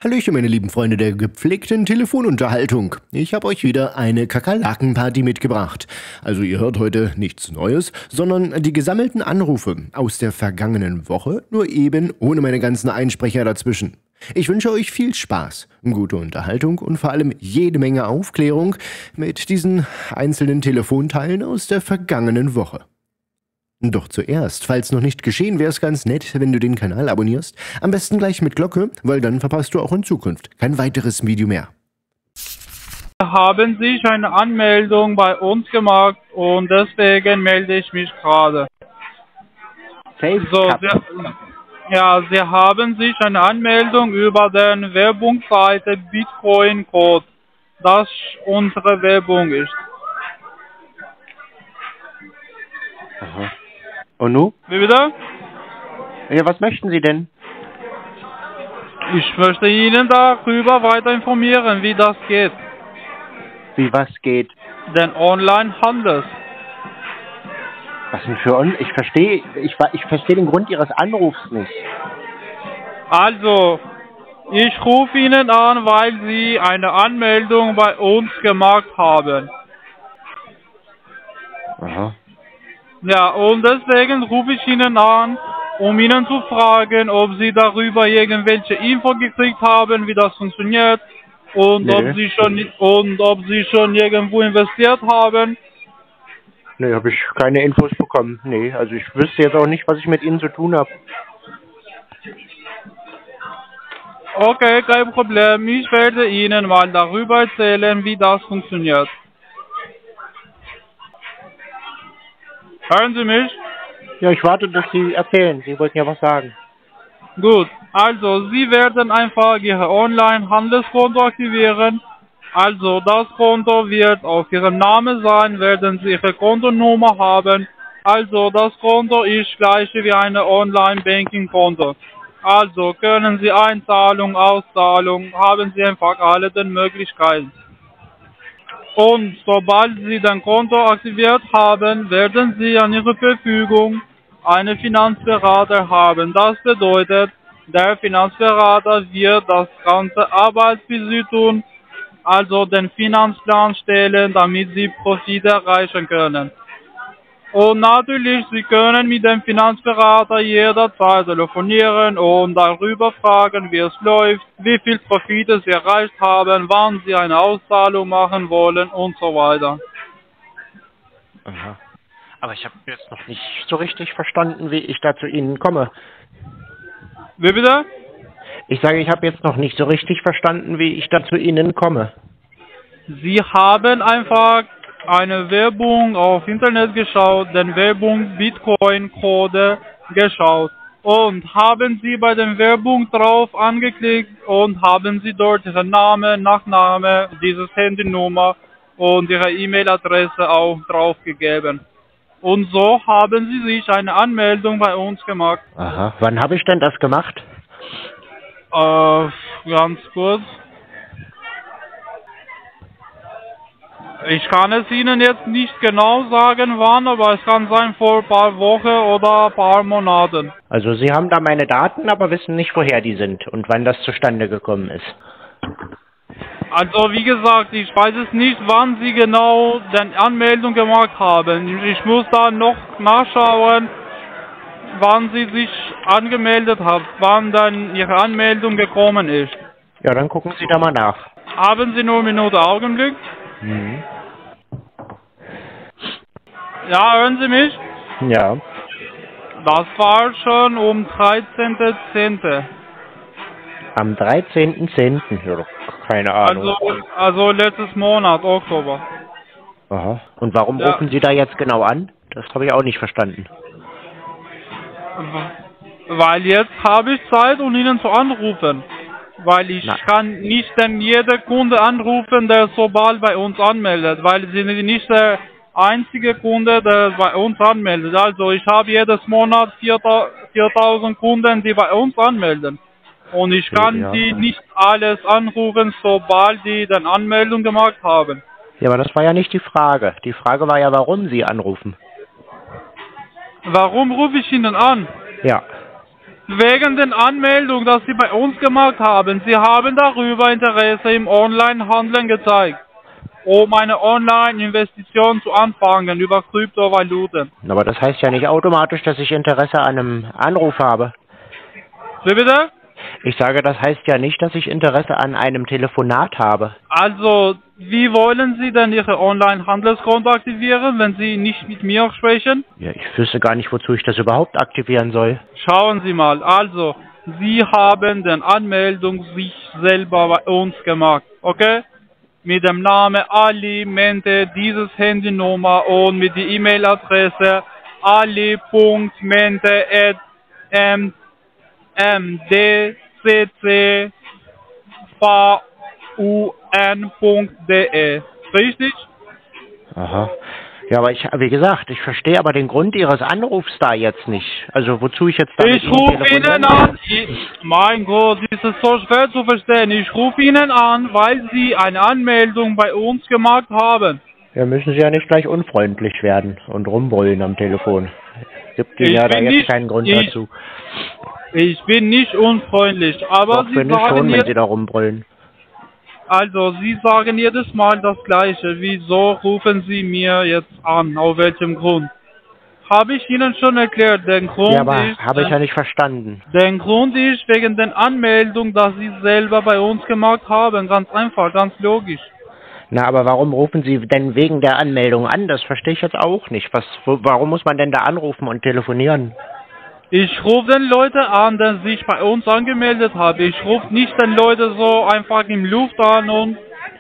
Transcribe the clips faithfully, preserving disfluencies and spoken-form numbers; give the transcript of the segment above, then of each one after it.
Hallöchen, meine lieben Freunde der gepflegten Telefonunterhaltung. Ich habe euch wieder eine Kakerlakenparty mitgebracht. Also ihr hört heute nichts Neues, sondern die gesammelten Anrufe aus der vergangenen Woche, nur eben ohne meine ganzen Einsprecher dazwischen. Ich wünsche euch viel Spaß, gute Unterhaltung und vor allem jede Menge Aufklärung mit diesen einzelnen Telefonteilen aus der vergangenen Woche. Doch zuerst, falls noch nicht geschehen, wäre es ganz nett, wenn du den Kanal abonnierst. Am besten gleich mit Glocke, weil dann verpasst du auch in Zukunft kein weiteres Video mehr. Haben sich eine Anmeldung bei uns gemacht und deswegen melde ich mich gerade. So, Sie, ja, Sie haben sich eine Anmeldung über den Werbungsseite Bitcoin Code, das unsere Werbung ist. Aha. Und nun? Wie bitte? Ja, was möchten Sie denn? Ich möchte Ihnen darüber weiter informieren, wie das geht. Wie was geht? Den Onlinehandel. Was denn für Un... Ich verstehe... Ich, ich verstehe den Grund Ihres Anrufs nicht. Also, ich rufe Ihnen an, weil Sie eine Anmeldung bei uns gemacht haben. Aha. Ja, und deswegen rufe ich Ihnen an, um Ihnen zu fragen, ob Sie darüber irgendwelche Info gekriegt haben, wie das funktioniert und Nee. ob Sie schon und ob Sie schon irgendwo investiert haben. Nee, habe ich keine Infos bekommen. Nee, also ich wüsste jetzt auch nicht, was ich mit Ihnen zu tun habe. Okay, kein Problem. Ich werde Ihnen mal darüber erzählen, wie das funktioniert. Hören Sie mich? Ja, ich warte, dass Sie erzählen. Sie wollten ja was sagen. Gut, also Sie werden einfach Ihr Online-Handelskonto aktivieren. Also das Konto wird auf Ihrem Namen sein, werden Sie Ihre Kontonummer haben. Also das Konto ist gleich wie ein Online-Banking-Konto. Also können Sie Einzahlung, Auszahlung, haben Sie einfach alle den Möglichkeiten. Und sobald Sie das Konto aktiviert haben, werden Sie an Ihrer Verfügung einen Finanzberater haben. Das bedeutet, der Finanzberater wird das ganze Arbeit für Sie tun, also den Finanzplan stellen, damit Sie Profit erreichen können. Und natürlich, Sie können mit dem Finanzberater jederzeit telefonieren und darüber fragen, wie es läuft, wie viel Profite Sie erreicht haben, wann Sie eine Auszahlung machen wollen und so weiter. Aha. Aber ich habe jetzt noch nicht so richtig verstanden, wie ich da zu Ihnen komme. Wie bitte? Ich sage, ich habe jetzt noch nicht so richtig verstanden, wie ich da zu Ihnen komme. Sie haben einfach eine Werbung auf Internet geschaut, den Werbung Bitcoin Code geschaut und haben Sie bei der Werbung drauf angeklickt und haben Sie dort Ihren Namen, Nachname, dieses Handynummer und Ihre E-Mail-Adresse auch draufgegeben. Und so haben Sie sich eine Anmeldung bei uns gemacht. Aha. Wann habe ich denn das gemacht? Äh, ganz kurz. Ich kann es Ihnen jetzt nicht genau sagen, wann, aber es kann sein vor ein paar Wochen oder ein paar Monaten. Also Sie haben da meine Daten, aber wissen nicht, woher die sind und wann das zustande gekommen ist. Also wie gesagt, ich weiß es nicht, wann Sie genau die Anmeldung gemacht haben. Ich muss da noch nachschauen, wann Sie sich angemeldet haben, wann dann Ihre Anmeldung gekommen ist. Ja, dann gucken Sie da mal nach. Haben Sie nur eine Minute Augenblick? Mhm. Ja, hören Sie mich? Ja. Das war schon um dreizehnten zehnten Am dreizehnten zehnten Ja, doch keine Ahnung. Also, also letztes Monat, Oktober. Aha. Und warum Ja. rufen Sie da jetzt genau an? Das habe ich auch nicht verstanden. Weil jetzt habe ich Zeit, um Ihnen zu anrufen. Weil ich Na. kann nicht denn jeder Kunde anrufen, der so bald bei uns anmeldet. Weil Sie sind nicht der einzige Kunde, der bei uns anmeldet. Also ich habe jedes Monat viertausend Kunden, die bei uns anmelden. Und ich kann Ja. die nicht alles anrufen, sobald die dann Anmeldung gemacht haben. Ja, aber das war ja nicht die Frage. Die Frage war ja, warum Sie anrufen. Warum rufe ich Ihnen an? Ja. Wegen der Anmeldung, dass Sie bei uns gemacht haben. Sie haben darüber Interesse im Onlinehandeln gezeigt, um eine Online-Investition zu anfangen über Kryptovaluten. Aber das heißt ja nicht automatisch, dass ich Interesse an einem Anruf habe. Wie bitte? Ich sage, das heißt ja nicht, dass ich Interesse an einem Telefonat habe. Also, wie wollen Sie denn Ihre Online-Handelskonto aktivieren, wenn Sie nicht mit mir sprechen? Ja, ich wüsste gar nicht, wozu ich das überhaupt aktivieren soll. Schauen Sie mal, also, Sie haben den Anmeldung sich selber bei uns gemacht, okay? Mit dem Namen Ali Mente, dieses Handynummer und mit der E-Mail-Adresse ali punkt mente at m d c c v u n punkt d e. Richtig? Aha. Ja, aber ich, wie gesagt, ich verstehe aber den Grund Ihres Anrufs da jetzt nicht. Also wozu ich jetzt da Ich rufe Ihnen an. Ich, mein Gott, ist es so schwer zu verstehen. Ich rufe Ihnen an, weil Sie eine Anmeldung bei uns gemacht haben. Ja, müssen Sie ja nicht gleich unfreundlich werden und rumbrüllen am Telefon. Gibt Ihnen Ich ja da bin jetzt nicht- keinen Grund ich- dazu. Ich bin nicht unfreundlich, aber Doch, Sie finde ich sagen schon, wenn jetzt, Sie da rumbrüllen. also Sie sagen jedes Mal das Gleiche. Wieso rufen Sie mir jetzt an? Aus welchem Grund? Habe ich Ihnen schon erklärt. Der Grund Ja, aber ist, habe ich ja nicht verstanden. der Grund ist wegen der Anmeldung, dass Sie selber bei uns gemacht haben. Ganz einfach, ganz logisch. Na, aber warum rufen Sie denn wegen der Anmeldung an? Das verstehe ich jetzt auch nicht. Was, wo, warum muss man denn da anrufen und telefonieren? Ich rufe den Leute an, die sich bei uns angemeldet haben. Ich rufe nicht den Leute so einfach im Luft an und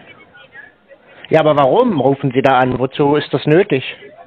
Ja, aber warum rufen Sie da an? Wozu ist das nötig?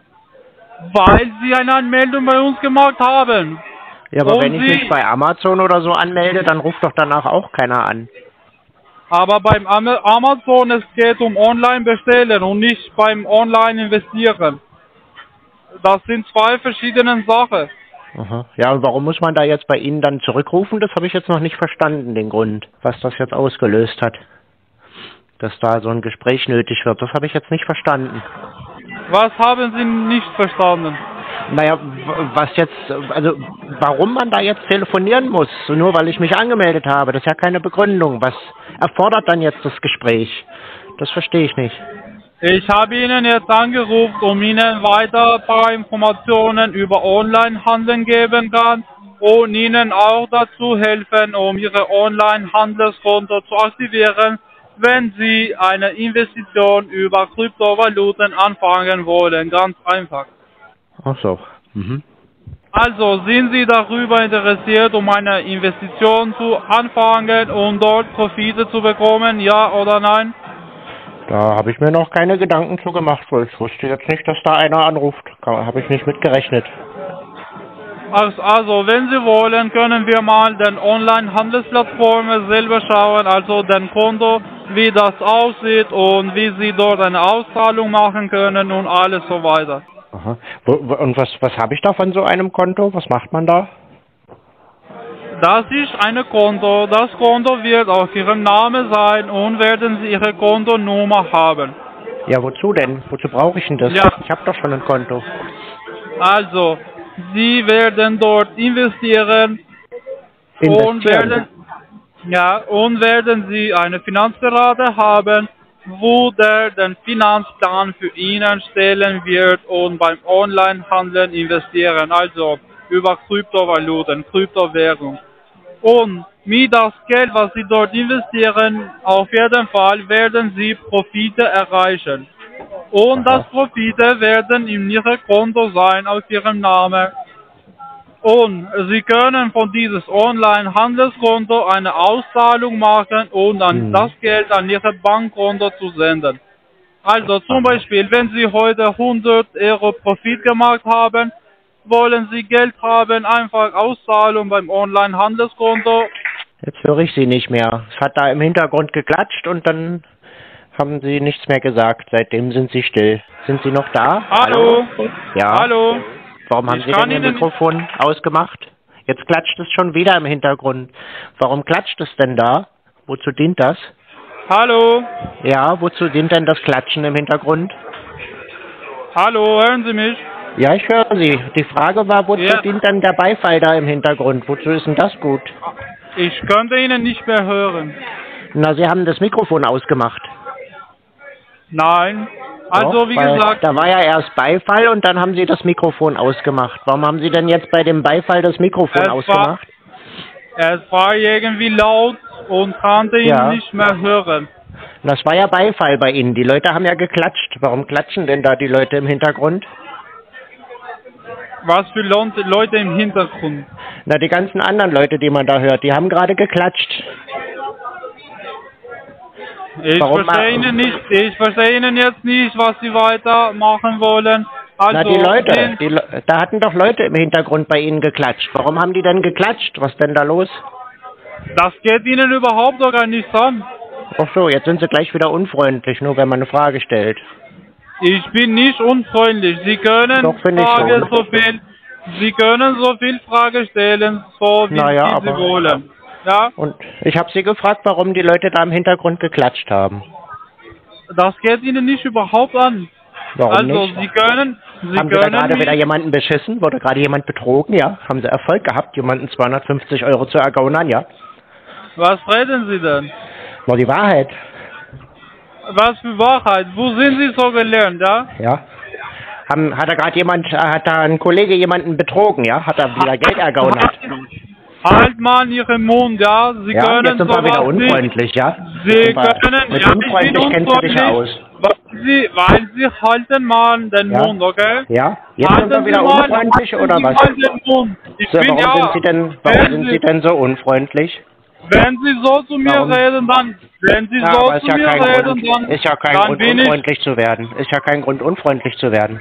weil sie eine Anmeldung bei uns gemacht haben. Ja, aber Und wenn ich Sie- mich bei Amazon oder so anmelde, dann ruft doch danach auch keiner an. Aber beim Am- Amazon, es geht um Online-Bestellen und nicht beim Online-Investieren. Das sind zwei verschiedene Sachen. Aha. Ja, und warum muss man da jetzt bei Ihnen dann zurückrufen? Das habe ich jetzt noch nicht verstanden, den Grund, was das jetzt ausgelöst hat. Dass da so ein Gespräch nötig wird, das habe ich jetzt nicht verstanden. Was haben Sie nicht verstanden? Naja, w- was jetzt, also warum man da jetzt telefonieren muss, nur weil ich mich angemeldet habe, das ist ja keine Begründung. Was erfordert dann jetzt das Gespräch? Das verstehe ich nicht. Ich habe Ihnen jetzt angerufen, um Ihnen weiter ein paar Informationen über Online-Handeln geben kann und Ihnen auch dazu helfen, um Ihre Online-Handelskonto zu aktivieren, wenn Sie eine Investition über Kryptovaluten anfangen wollen. Ganz einfach. Ach so. Mhm. Also sind Sie darüber interessiert, um eine Investition zu anfangen und dort Profite zu bekommen, ja oder nein? Da habe ich mir noch keine Gedanken zu gemacht, weil ich wusste jetzt nicht, dass da einer anruft. Habe ich nicht mitgerechnet. Also, also, wenn Sie wollen, können wir mal den Online-Handelsplattformen selber schauen, also den Konto, wie das aussieht und wie Sie dort eine Auszahlung machen können und alles so weiter. Aha. Wo, wo, und was, was habe ich da von so einem Konto? Was macht man da? Das ist ein Konto, das Konto wird auf Ihrem Namen sein und werden Sie Ihre Kontonummer haben. Ja, wozu denn? Wozu brauche ich denn das? Ja. Ich habe doch schon ein Konto. Also, Sie werden dort investieren und Investieren? werden, ja, und werden Sie eine Finanzberater haben, wo der den Finanzplan für Ihnen stellen wird und beim Onlinehandeln investieren, also über Kryptovaluten, Kryptowährung. Und mit das Geld, was Sie dort investieren, auf jeden Fall werden Sie Profite erreichen. Und das Profite werden in Ihrem Konto sein, auf Ihrem Namen. Und Sie können von dieses Online-Handelskonto eine Auszahlung machen und dann Hm. das Geld an Ihr Bankkonto zu senden. Also zum Beispiel, wenn Sie heute hundert Euro Profit gemacht haben, wollen Sie Geld haben, einfach Auszahlung beim Online-Handelskonto. Jetzt höre ich Sie nicht mehr. Es hat da im Hintergrund geklatscht und dann haben Sie nichts mehr gesagt. Seitdem sind Sie still. Sind Sie noch da? Hallo? Ja. Hallo? Warum haben Ich Sie kann denn Ihr Ihnen- Mikrofon ausgemacht? Jetzt klatscht es schon wieder im Hintergrund. Warum klatscht es denn da? Wozu dient das? Hallo? Ja, wozu dient denn das Klatschen im Hintergrund? Hallo, hören Sie mich? Ja, ich höre Sie. Die Frage war, wozu Ja. dient dann der Beifall da im Hintergrund? Wozu ist denn das gut? Ich könnte Ihnen nicht mehr hören. Na, Sie haben das Mikrofon ausgemacht. Nein. Also Doch, wie weil gesagt, da war ja erst Beifall und dann haben Sie das Mikrofon ausgemacht. Warum haben Sie denn jetzt bei dem Beifall das Mikrofon Es war- ausgemacht? es war irgendwie laut und konnte ihn Ja. nicht mehr hören. Das war ja Beifall bei Ihnen. Die Leute haben ja geklatscht. Warum klatschen denn da die Leute im Hintergrund? Was für Lo- Leute im Hintergrund. Na, die ganzen anderen Leute, die man da hört, die haben gerade geklatscht. Ich Warum verstehe ma- Ihnen nicht, ich verstehe Ihnen jetzt nicht, was Sie weitermachen wollen. Also, Na, die Leute, den- die Le da hatten doch Leute im Hintergrund bei Ihnen geklatscht. Warum haben die denn geklatscht? Was denn da los? das geht Ihnen überhaupt doch gar nicht an. Ach so, jetzt sind Sie gleich wieder unfreundlich, nur wenn man eine Frage stellt. Ich bin nicht unfreundlich. Sie können Doch, finde ich Frage schon. so viel, Sie können so viel Frage stellen, so wie Naja, Sie aber- wollen. Ja, Und ich habe Sie gefragt, warum die Leute da im Hintergrund geklatscht haben. das geht Ihnen nicht überhaupt an. Warum also nicht? Sie können, Sie Haben Sie da können gerade wieder mich, jemanden beschissen? Wurde gerade jemand betrogen? Ja. Haben Sie Erfolg gehabt, jemanden zweihundertfünfzig Euro zu ergaunern? Ja. was reden Sie denn? Nur die Wahrheit. Was für Wahrheit? Wo sind Sie so gelernt, ja? Ja. Haben, hat da gerade jemand, äh, hat da ein Kollege jemanden betrogen? Ja. Hat er wieder Geld ergaunert? Halt mal Ihren Mund, ja? Sie Ja. können Jetzt sind wir wieder sowas nicht. unfreundlich, ja. Sie Jetzt sind wir- können, Mit ja, ich bin unfreundlich kennst du dich ja aus. unfreundlich, weil Sie, weil Sie halten mal den Ja. Mund, okay? Ja. Jetzt sind wir wieder Sie mal- unfreundlich halten oder Sie was? mal den Mund. Ich So, bin warum ja, sind Sie denn, warum wenn sind Sie, Sie denn so unfreundlich? wenn Sie so zu mir Warum? reden, dann, wenn Sie Ja, so aber ist zu ja mir kein reden, Grund, dann, ist ja kein dann Grund, bin ich, unfreundlich zu werden. Ist ja kein Grund, unfreundlich zu werden.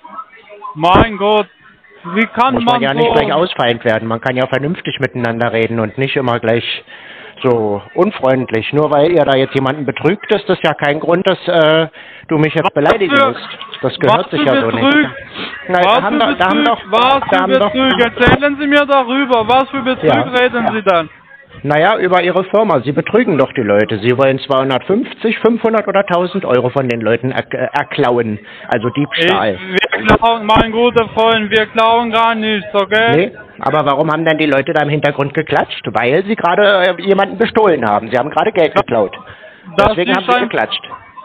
mein Gott, wie kann Muss man man ja so, nicht gleich ausfeind werden. Man kann ja vernünftig miteinander reden und nicht immer gleich so unfreundlich. Nur weil ihr da jetzt jemanden betrügt, ist das ja kein Grund, dass äh, du mich jetzt beleidigen für- musst. Das gehört was sich für ja so nicht. Betrug? Nein, was da haben für doch, da haben Betrug? doch, was da für haben doch, Betrug? Erzählen Sie mir darüber, was für Betrug Ja. reden Ja. Sie dann? naja, über ihre Firma. Sie betrügen doch die Leute. Sie wollen zweihundertfünfzig, fünfhundert oder tausend Euro von den Leuten er äh, erklauen. Also Ich, Diebstahl. wir klauen, mein guter Freund, wir klauen gar nichts, okay? Nee, aber warum haben dann die Leute da im Hintergrund geklatscht? Weil sie gerade äh, jemanden bestohlen haben. Sie haben gerade Geld geklaut. Das Deswegen ist haben sie ein- geklatscht.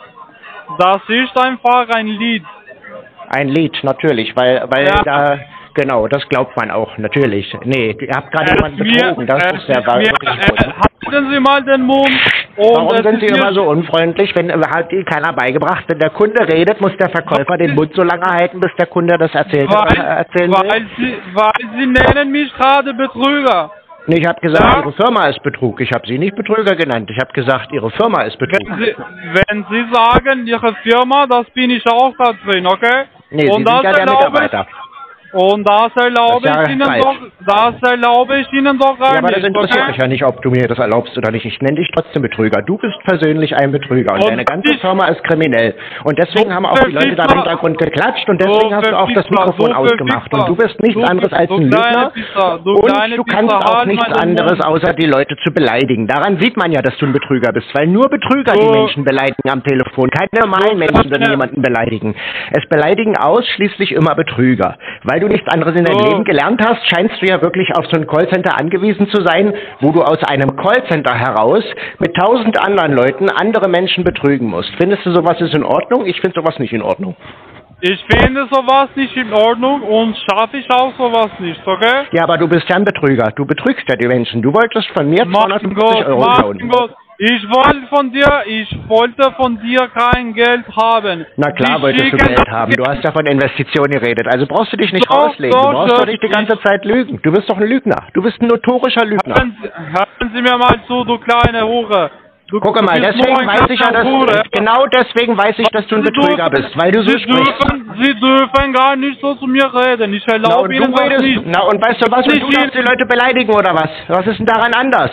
Das ist einfach ein Lied. Ein Lied, natürlich, weil, weil Ja. da, genau, das glaubt man auch, natürlich. Nee, ihr habt gerade Es jemanden mir- betrogen, das es ist der mir- wirklich äh, Grund. Halten Sie mal den Mund. Und Warum es sind ist Sie mir- immer so unfreundlich, wenn hat Ihnen keiner beigebracht, wenn der Kunde redet, muss der Verkäufer den Mund so lange halten, bis der Kunde das erzählt hat, was er Weil, erzählen will? weil, Sie, weil Sie nennen mich gerade Betrüger. Nee, ich habe gesagt, Ja. Ihre Firma ist Betrug. Ich habe Sie nicht Betrüger genannt. Ich habe gesagt, Ihre Firma ist Betrug. Wenn Sie, wenn Sie sagen, Ihre Firma, das bin ich auch da drin, okay? Nee, Sie und sind das ja der erlaube Mitarbeiter. Ich, und das erlaube Das ist ja ich Ihnen falsch. doch, das erlaube ich Ihnen doch gar Ja, aber das nicht, interessiert okay? mich ja nicht, ob du mir das erlaubst oder nicht. Ich nenne dich trotzdem Betrüger. Du bist persönlich ein Betrüger und, Und deine ganze ich- Firma ist kriminell. Und deswegen Du haben auch die Leute da im Verfickter- Hintergrund geklatscht und deswegen Du hast du auch das Verfickter, Mikrofon du ausgemacht. Verfickter. Und du bist nichts Du- anderes als du ein kleine Lügner. Pisser, du Und kleine du kannst Pisser, auch halt nichts mal den anderes, Mund. außer die Leute zu beleidigen. Daran sieht man ja, dass du ein Betrüger bist, weil nur Betrüger die Du- Menschen beleidigen am Telefon. Keine normalen Du Menschen würden kleine- jemanden beleidigen. Es beleidigen ausschließlich immer Betrüger. Weil du nichts anderes in deinem Du- Leben gelernt hast, scheinst du ja wirklich auf so ein Callcenter angewiesen zu sein, wo du aus einem Callcenter heraus mit tausend anderen Leuten andere Menschen betrügen musst. Findest du sowas ist in Ordnung? Ich finde sowas nicht in Ordnung. Ich finde sowas nicht in Ordnung und schaffe ich auch sowas nicht, okay? Ja, aber du bist ja ein Betrüger. Du betrügst ja die Menschen. Du wolltest von mir Mein zweihundertfünfzig Gott, Euro mein klauen. Gott. Ich wollte von dir, ich wollte von dir kein Geld haben. Na klar Die wolltest du schicken Geld das haben. Du hast ja von Investitionen geredet. Also brauchst du dich nicht Doch, rauslegen. doch, Du brauchst doch, doch nicht die ganze Zeit lügen. Du bist doch ein Lügner. Du bist ein notorischer Lügner. Hören Sie, hören Sie mir mal zu, du kleine Hure. Du, Guck du mal, bist deswegen nur ein weiß ich ja, dass, kleiner Hure. genau deswegen weiß ich, dass du ein Sie Betrüger dürfen- bist, weil du so Sie sprichst. dürfen, Sie dürfen gar nicht so zu mir reden. Ich Na erlaube und, Ihnen du das redest, nicht. na und weißt du was, und Ich du darfst die Ihnen- Leute beleidigen oder was? Was ist denn daran anders?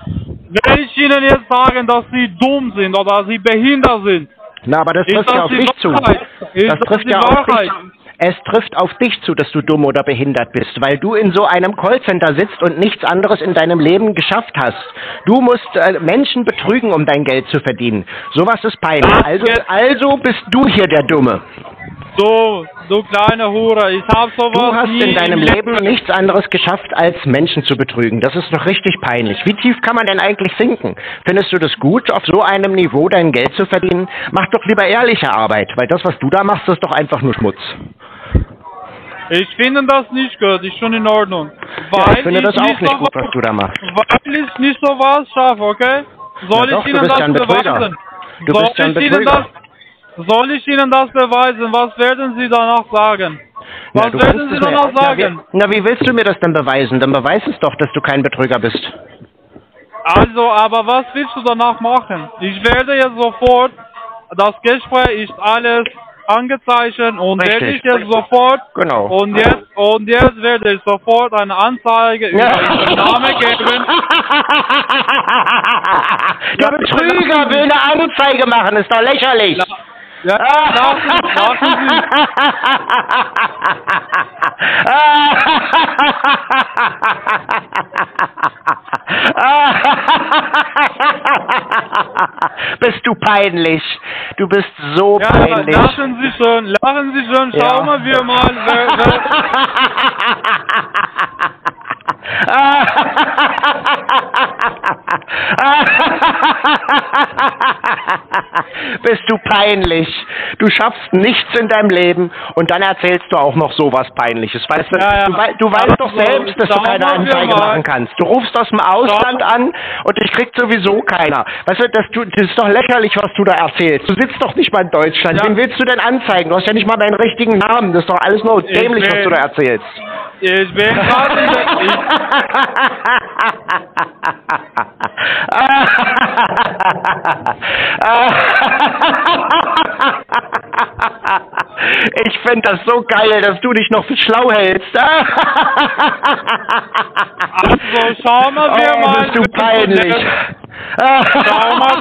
Wenn ich Ihnen jetzt sage, dass Sie dumm sind oder Sie behindert sind, Na, aber das Ist trifft das ja auf die dich zu. Wahrheit? Ist Das das trifft die ja auf dich. Wahrheit? Es trifft auf dich zu, dass du dumm oder behindert bist, weil du in so einem Callcenter sitzt und nichts anderes in deinem Leben geschafft hast. Du musst äh, Menschen betrügen, um dein Geld zu verdienen. Sowas ist peinlich. Das Also, jetzt- also bist du hier der Dumme. Du, du kleine Hure, ich hab sowas Du hast nie in deinem im Leben nichts anderes geschafft, als Menschen zu betrügen. Das ist doch richtig peinlich. Wie tief kann man denn eigentlich sinken? Findest du das gut, auf so einem Niveau dein Geld zu verdienen? Mach doch lieber ehrliche Arbeit, weil das, was du da machst, ist doch einfach nur Schmutz. Ich finde das nicht gut, ist schon in Ordnung. Ja, Weil ich finde das auch nicht so gut, was du da machst. Weil ich nicht so was schaffe, okay? Soll Ja, doch, ich du Ihnen bist das ja ein Betrüger. beweisen? Du soll bist ja ein ich Ihnen Betrüger. das, soll ich Ihnen das beweisen? Was werden Sie danach sagen? Was Na, du werden kannst Sie es mir- danach na, sagen? wie, na, wie willst du mir das denn beweisen? Dann beweis es doch, dass du kein Betrüger bist. Also, aber was willst du danach machen? Ich werde jetzt sofort, das Gespräch ist alles angezeichnet und Richtig. werde ich jetzt sofort Genau. und jetzt und jetzt werde ich sofort eine Anzeige über Ihren Namen geben. Der Betrüger will eine Anzeige machen, ist doch lächerlich. Ja, lassen, lassen Sie. Bist du peinlich? Du bist so Ja, peinlich. lachen Sie schon, lachen Sie schon, schauen Ja. wir mal, wer, wer Bist du peinlich? Du schaffst nichts in deinem Leben und dann erzählst du auch noch sowas Peinliches. Weißt du, Ja, ja. du, wei du weißt doch Also, selbst, dass du schauen keine wir Anzeige mal. machen kannst. Du rufst aus dem Ausland an und dich kriegt sowieso keiner. Weißt du, das, du, das ist doch lächerlich, was du da erzählst. Du sitzt doch nicht mal in Deutschland. Ja. Wen willst du denn anzeigen? Du hast ja nicht mal deinen richtigen Namen. Das ist doch alles nur Ich dämlich, was will- du da erzählst. ich bin gerade in der, ich, Ich finde das so geil, dass du dich noch für schlau hältst. Also, schauen wir Oh, mal. bist du peinlich. Schau mal.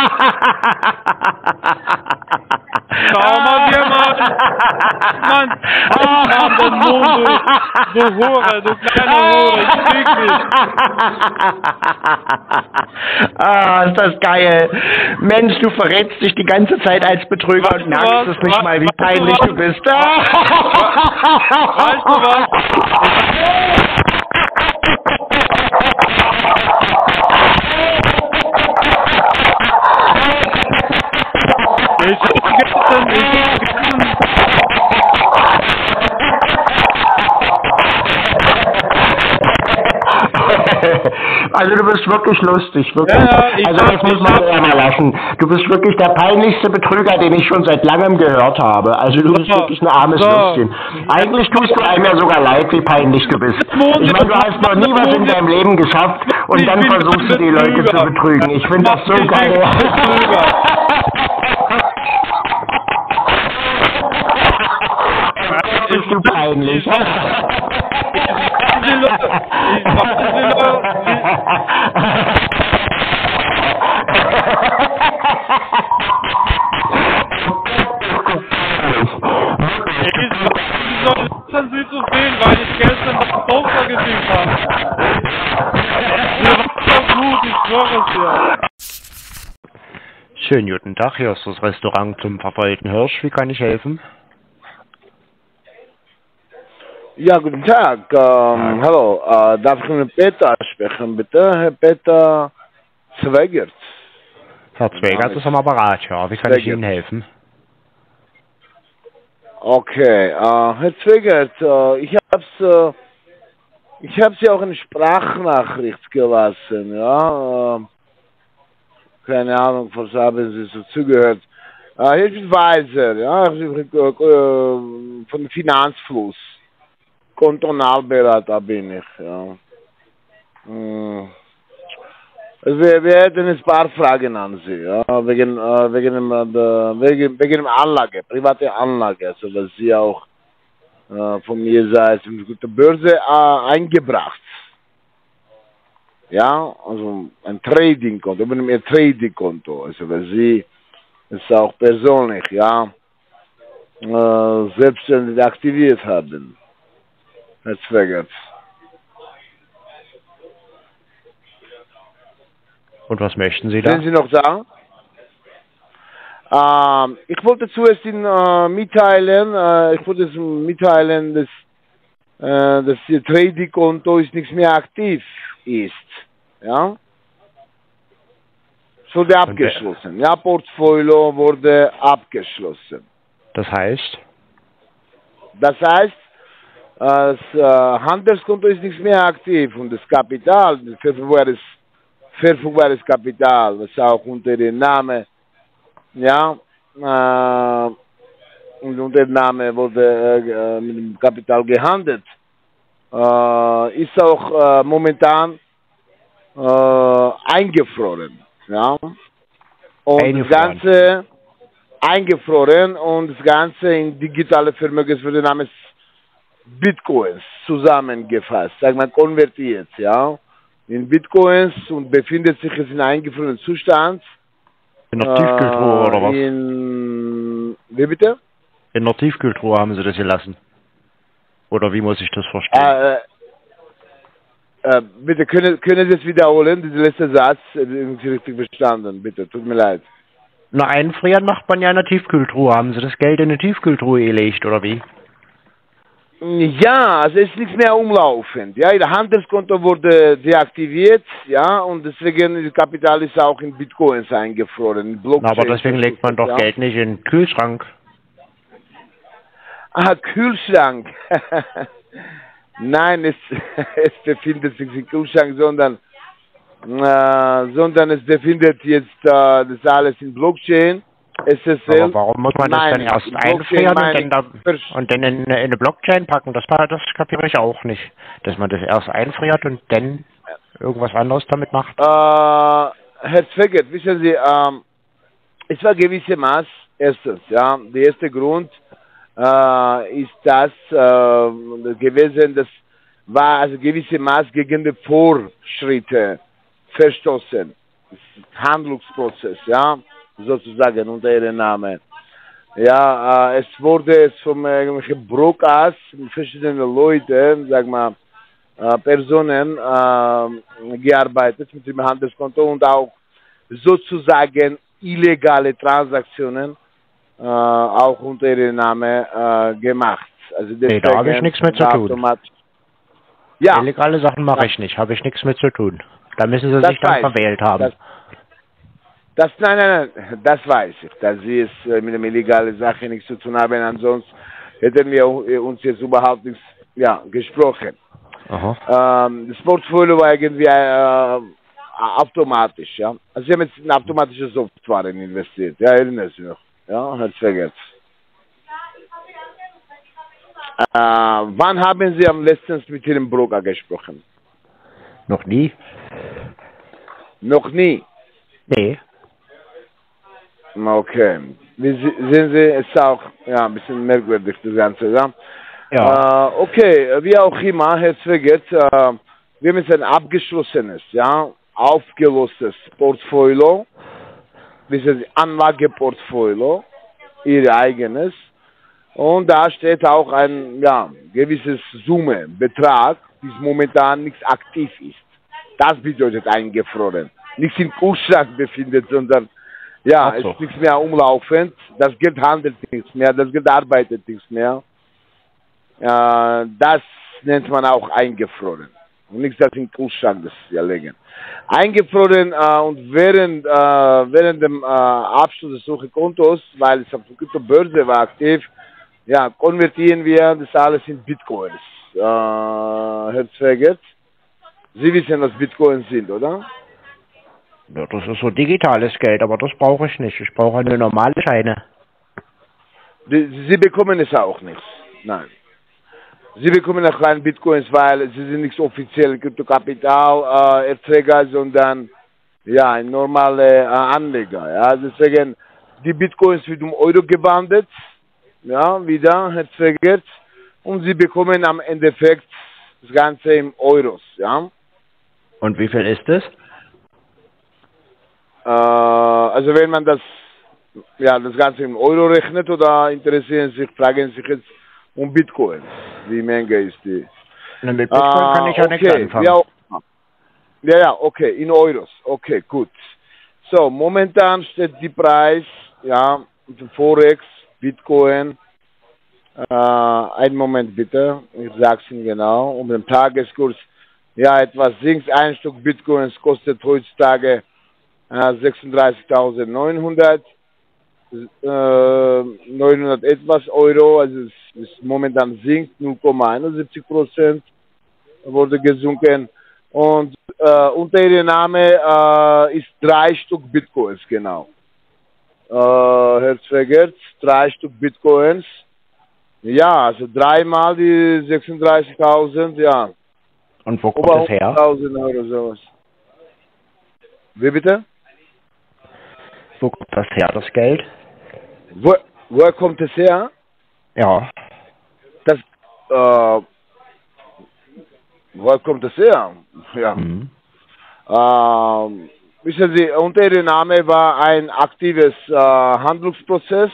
Schau mal, wir mal. Mann, Mann, den Mund, du, du Hure, du kleine Hure, ich krieg dich. Ah, ist das geil. Mensch, du verrätst dich die ganze Zeit als Betrüger Weißt und du merkst was? es nicht mal, wie Weißt du peinlich was? du bist. Weißt du was? Ich hab gestern, ich hab gestern, Also du bist wirklich lustig, wirklich. Ja, ja, ich also hab- das muss ich man hab- dir mal lassen. Du bist wirklich der peinlichste Betrüger, den ich schon seit langem gehört habe. Also du bist So, wirklich ein armes so. Lüstchen. Eigentlich tust du einem ja sogar leid, wie peinlich du bist. Ich meine, du hast noch nie was in deinem Leben geschafft und Ich dann bin versuchst du die Leute zu Betrüger. betrügen. Ich finde das so Ich bin geil. Betrüger. Bist du peinlich. Die Leute, ich weiß die Leute, ich weiß, lassen Sie zu viel, weil ich gestern das Poster geschickt habe. Mir war so gut, ich schwöre es dir. Schönen guten Tag, hier ist das Restaurant zum verfolgten Hirsch. Wie kann ich helfen? Ja, guten Tag. Ähm, hallo, äh, darf ich mit Peter sprechen, bitte? Herr Peter Zwegert. Herr Zwegert ist am Apparat, ja. Wie kann ich Ihnen helfen? Okay, äh, Herr Zwegert, äh, ich hab's, äh, ich hab Sie auch eine Sprachnachricht gelassen, ja. Äh, keine Ahnung, was haben Sie so zugehört. Äh, hier ist Weiser, ja, ich bin, äh, äh, von Finanzfluss. Kontonalberater bin ich, ja. Hm. Also wir, wir hätten jetzt ein paar Fragen an Sie, ja, wegen, äh, wegen, dem, äh, der, wegen, wegen dem Anlage, private Anlage, also was Sie auch äh, von mir seid, mit der Börse äh, eingebracht. Ja, also ein Trading-Konto, ich bin Ihr Trading-Konto, also was Sie es auch persönlich, ja, äh, selbstständig aktiviert haben. Herr Zwegert. Und was möchten Sie da? Sind Sie noch da? Ähm, ich wollte zuerst Ihnen äh, mitteilen, äh, ich wollte es mitteilen, dass, äh, dass Ihr Trading-Konto ist nicht mehr aktiv ist. Ja? Es wurde abgeschlossen. Ja, Portfolio wurde abgeschlossen. Das heißt? Das heißt, das äh, Handelskonto ist nicht mehr aktiv und das Kapital, das verfügbares, verfügbares Kapital, was auch unter dem Namen, ja, äh, und unter dem Namen wurde äh, mit dem Kapital gehandelt, äh, ist auch äh, momentan äh, eingefroren, ja, und eingefroren. Das Ganze eingefroren und das Ganze in digitale Vermögenswerte namens Bitcoins zusammengefasst, sagen wir konvertiert, ja, in Bitcoins und befindet sich es in eingefrorenen Zustand. In der Tiefkühltruhe äh, oder was? In, wie bitte? In der Tiefkühltruhe haben Sie das gelassen. Oder wie muss ich das verstehen? Äh, äh, bitte, können, können Sie es wiederholen, diesen letzten Satz, äh, Sie richtig verstanden, bitte, tut mir leid. Na, einfrieren macht man ja in der Tiefkühltruhe. Haben Sie das Geld in eine Tiefkühltruhe gelegt, oder wie? Ja, also es ist nichts mehr umlaufend. Ja, Ihr Handelskonto wurde deaktiviert, ja, und deswegen das Kapital ist auch in Bitcoins eingefroren. In Na, aber deswegen legt man doch ja. Geld nicht in den Kühlschrank. Ah, Kühlschrank. Nein, es, es befindet sich im Kühlschrank, sondern, äh, sondern es befindet jetzt äh, das alles in Blockchain. S S L. Aber warum muss man Nein, das dann erst einfrieren und dann, da, und dann in, in eine Blockchain packen? Das, das kapiere ich auch nicht. Dass man das erst einfriert und dann irgendwas anderes damit macht. Äh, Herr Zweigert, wissen Sie, ähm, es war gewisse Maß, erstens, ja, der erste Grund äh, ist das äh, gewesen, das war also gewisse Maß gegen die Vorschritte verstoßen. Handlungsprozess, ja. Sozusagen unter ihrem Namen. Ja, äh, es wurde es von irgendwelchen Brokas, verschiedenen Leuten, sag mal, äh, Personen äh, gearbeitet mit dem Handelskonto und auch sozusagen illegale Transaktionen äh, auch unter ihrem Namen äh, gemacht. Also nee, da habe ich nichts mit zu tun. Ja. Illegale Sachen mache ja. ich nicht, habe ich nichts mit zu tun. Da müssen Sie das sich dann verwählt haben. Das, Das, nein, nein, nein, das weiß ich, dass Sie es äh, mit einer illegalen Sache nichts zu tun haben, ansonsten hätten wir uns jetzt überhaupt nichts ja, gesprochen. Ähm, das Portfolio war irgendwie äh, automatisch, ja. Also Sie haben jetzt in automatische Software investiert, ja, erinnern Sie noch, ja, Herr Zweigert. Äh, wann haben Sie am letzten mit Ihrem Broker gesprochen? Noch nie. Noch nie? Nee. Okay. Wie sehen Sie, es ist auch ja, ein bisschen merkwürdig, das Ganze, ja? Ja. Äh, okay, wie auch immer, Herr Zweigert, äh, wir haben jetzt ein abgeschlossenes, ja, aufgelöstes Portfolio, wissen Sie, Anlageportfolio, Ihr eigenes, und da steht auch ein, ja, gewisses Summe, Betrag, die momentan nichts aktiv ist. Das bedeutet eingefroren. Nichts im Kühlschrank befindet, sondern ja, so. Es ist nichts mehr umlaufend, das Geld handelt nichts mehr, das Geld arbeitet nichts mehr. Äh, das nennt man auch eingefroren. Und nichts, das im Kühlschrank das erlegen. Eingefroren äh, und während, äh, während dem äh, Abschluss des Suchekontos, weil es auf der Kryptobörse war aktiv, ja, konvertieren wir das alles in Bitcoins. Äh, Herr Zweigert, Sie wissen, was Bitcoins sind, oder? Ja, das ist so digitales Geld, aber das brauche ich nicht. Ich brauche eine normale Scheine. Die, Sie bekommen es auch nicht. Nein. Sie bekommen auch keine Bitcoins, weil sie sind nicht offiziell Kryptokapitalerträger, äh, sondern ja, ein normaler äh, Anleger. Ja. Deswegen, die Bitcoins wird um Euro gewandelt, ja, wieder, Herr Zweigert, und Sie bekommen am Endeffekt das Ganze in Euros, ja. Und wie viel ist das? Also wenn man das, ja, das Ganze in Euro rechnet, oder interessieren sich, fragen sich jetzt um Bitcoin? Wie Menge ist die? Na, mit Bitcoin ah, kann ich ja okay. nichts anfangen. Ja, ja, ja, okay, in Euros. Okay, gut. So, momentan steht die Preis ja, Forex, Bitcoin, äh, einen Moment bitte, ich sag's Ihnen genau, um den Tageskurs, ja, etwas sinkt, ein Stück Bitcoins kostet heutzutage äh, sechsunddreißigtausendneunhundert, äh, neunhundert etwas Euro, also es ist momentan sinkt null Komma einundsiebzig Prozent, wurde gesunken. Und äh, unter ihrem Namen äh, ist drei Stück Bitcoins, genau. Äh, Herr Zwegert, drei Stück Bitcoins. Ja, also dreimal die sechsunddreißigtausend, ja. Und wo kommt das her? hunderttausend Euro sowas. Wie bitte? Wo kommt das her, das Geld? Wo, woher kommt es her? Ja. Das, äh, woher kommt es her? Ja. Mhm. Ähm, wissen Sie, unter Ihrem Namen war ein aktives äh, Handlungsprozess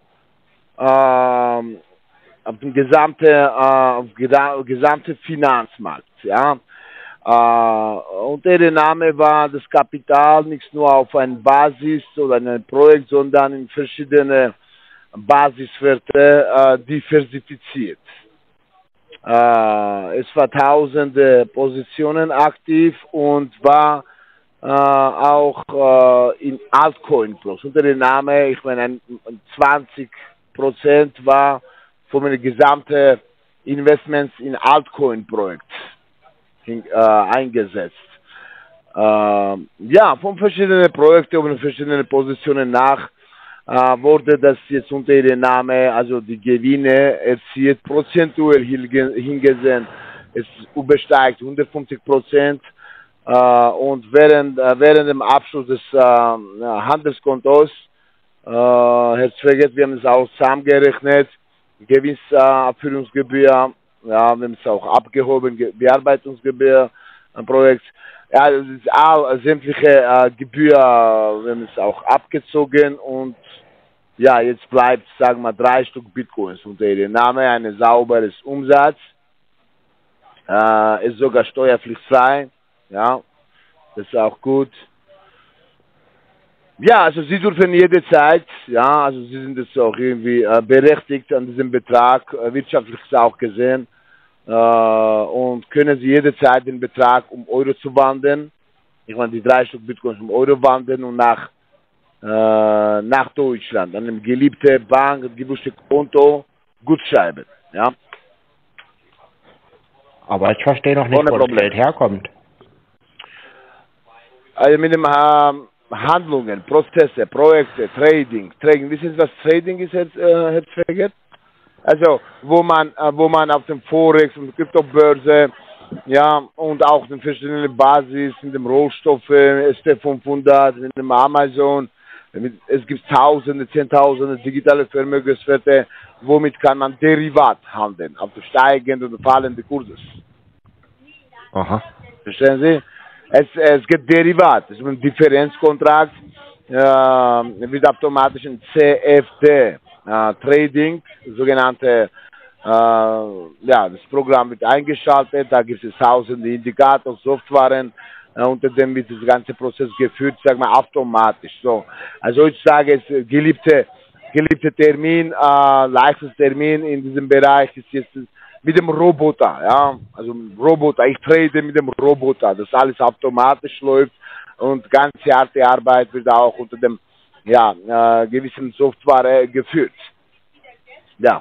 ähm, auf dem gesamten äh, auf gesamte Finanzmarkt. Ja. Äh, unter Ihrem Namen war das Kapital nicht nur auf eine Basis oder ein Projekt, sondern in verschiedene Basiswerte äh, diversifiziert. Äh, es war tausende Positionen aktiv und war äh, auch äh, in Altcoin-Blocks. Unter dem Namen, ich meine, zwanzig Prozent war von meinen gesamten Investments in Altcoin-Projekt äh, eingesetzt. Äh, ja, von verschiedenen Projekten und verschiedenen Positionen nach Uh, wurde das jetzt unter ihrem Namen, also die Gewinne erzielt, prozentuell hingesehen, es übersteigt hundertfünfzig Prozent uh, und während, uh, während dem Abschluss des uh, Handelskontos, uh, Herr Zwegert, wir haben es auch zusammengerechnet, Gewinnsabführungsgebühr, ja, wir haben es auch abgehoben, Bearbeitungsgebühr am Projekt. Ja, das ist all, sämtliche äh, Gebühr, wir haben es auch abgezogen und ja, jetzt bleibt, sagen wir, drei Stück Bitcoins unter ihrem Namen, ein sauberes Umsatz, äh, ist sogar steuerpflichtfrei, ja, das ist auch gut. Ja, also Sie dürfen jederzeit, ja, also Sie sind jetzt auch irgendwie äh, berechtigt an diesem Betrag, äh, wirtschaftlich auch gesehen, Uh, und können Sie jederzeit den Betrag um Euro zu wandeln. Ich meine, die drei Stück Bitcoins um Euro wandeln und nach, uh, nach Deutschland, an einem geliebten Bank, gewusste Konto, gut schreiben. Ja? Aber ich verstehe noch nicht, Ohne wo Problem. das Geld herkommt. Also mit dem uh, Handlungen, Prozesse, Projekte, Trading. Trading. Wissen Sie, was Trading ist, Herr, uh, Herr Zwegert? Also, wo man, äh, wo man auf dem Forex und Kryptobörse, ja, und auch in verschiedenen Basis, in dem Rohstoffe, S T fünfhundert, in dem Amazon, es gibt tausende, zehntausende digitale Vermögenswerte, womit kann man Derivat handeln, auf die steigenden und fallenden Kurse. Aha. Verstehen Sie? Es, es gibt Derivat, es ist ein Differenzkontrakt, äh, wird automatisch ein C F D. Uh, Trading, sogenannte, uh, ja, das Programm wird eingeschaltet, da gibt es tausende Indikator, Softwaren, uh, unter dem wird das ganze Prozess geführt, sagen wir, automatisch. So, also heutzutage ist geliebte, geliebte Termin, uh, leichtes Termin in diesem Bereich ist jetzt mit dem Roboter, ja, also Roboter, ich trade mit dem Roboter, das alles automatisch läuft und ganze harte Arbeit wird auch unter dem ja, äh, gewissen Software äh, geführt. Ja.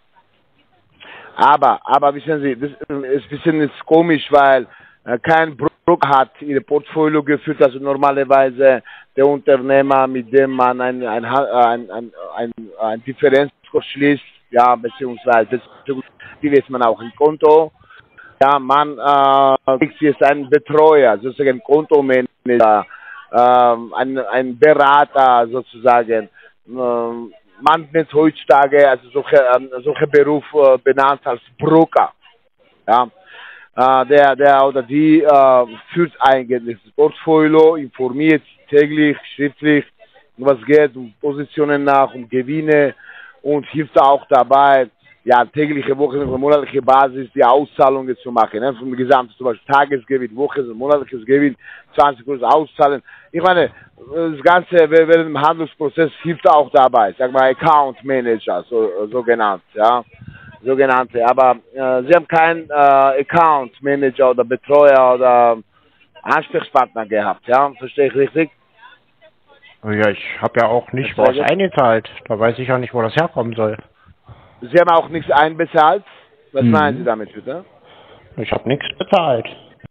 Aber, aber wissen Sie, das ist ein bisschen jetzt komisch, weil äh, kein Broker hat ihr Portfolio geführt, also normalerweise der Unternehmer, mit dem man ein, ein, ein, ein, ein, ein Differenzkurs schließt, ja, beziehungsweise wie weiß man auch ein Konto. Ja, man äh, kriegt jetzt einen Betreuer, sozusagen ein Kontomanager, Ähm, ein, ein Berater sozusagen. Ähm, man nennt heutzutage also solche, ähm, solche Beruf äh, benannt als Broker. Ja? Äh, der, der oder die äh, führt eigentlich das Portfolio, informiert täglich, schriftlich, was geht, um Positionen nach, um Gewinne und hilft auch dabei, ja, tägliche, wöchentliche, monatliche Basis die Auszahlungen zu machen. Ne? Von dem gesamten, zum Beispiel Tagesgewinn, Wochen- und monatliches Gewinn, zwanzig Euro auszahlen. Ich meine, das Ganze während dem Handelsprozess hilft auch dabei. Sag mal, Account Manager, so, so genannt, ja. So genannte. Aber äh, Sie haben keinen äh, Account Manager oder Betreuer oder Ansprechpartner gehabt, ja? Verstehe ich richtig? Ja, ich habe ja auch nicht was eingezahlt. Da weiß ich ja nicht, wo das herkommen soll. Sie haben auch nichts einbezahlt? Was mhm. meinen Sie damit, bitte? Ich habe nichts bezahlt.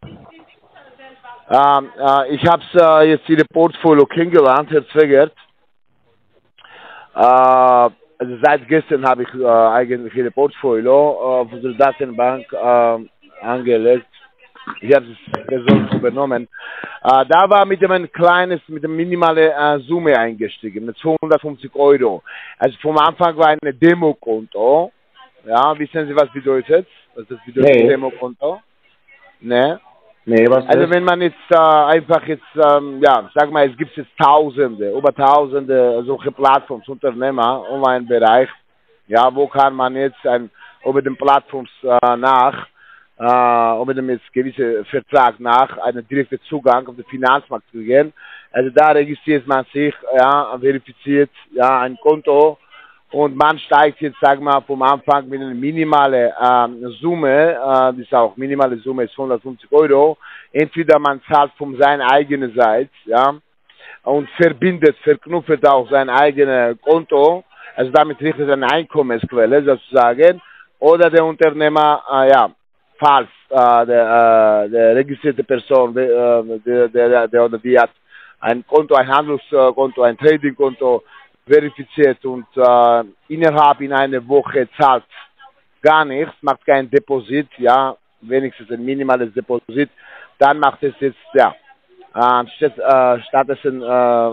Ähm, äh, ich habe äh, jetzt Ihre Portfolio kennengelernt, Herr Zwegert. Äh, also seit gestern habe ich äh, eigentlich Ihre Portfolio äh, auf unserer Datenbank äh, angelegt. Ich habe es persönlich übernommen. Äh, da war mit einem kleines, mit einer minimalen äh, Summe eingestiegen, mit zweihundertfünfzig Euro. Also vom Anfang war ein Demokonto. Ja, wissen Sie, was bedeutet? Was das bedeutet, nee. Demokonto? Ne? Nee, was Also ist? wenn man jetzt äh, einfach jetzt, ähm, ja, sag mal, es gibt jetzt Tausende, über Tausende solche Plattforms, Unternehmer, Online-Bereich, ja, wo kann man jetzt ein, über den Plattforms äh, nach Uh, um mit einem jetzt gewissen Vertrag nach einen direkten Zugang auf den Finanzmarkt zu gehen. Also da registriert man sich, ja, verifiziert, ja, ein Konto und man steigt jetzt, sagen wir mal, vom Anfang mit einer minimalen äh, Summe, äh, das ist auch minimale Summe ist hundertfünfzig Euro. Entweder man zahlt von seiner eigenen Seite, ja, und verbindet, verknüpft auch sein eigenes Konto, also damit richtet eine Einkommensquelle sozusagen, oder der Unternehmer, äh, ja, falls äh, der, äh, der registrierte Person, äh, der, der, der oder die hat ein Konto, ein Handelskonto, ein Tradingkonto verifiziert und äh, innerhalb in einer Woche zahlt gar nichts, macht kein Deposit, ja, wenigstens ein minimales Deposit, dann macht es jetzt, ja, äh, statt, äh, stattdessen äh,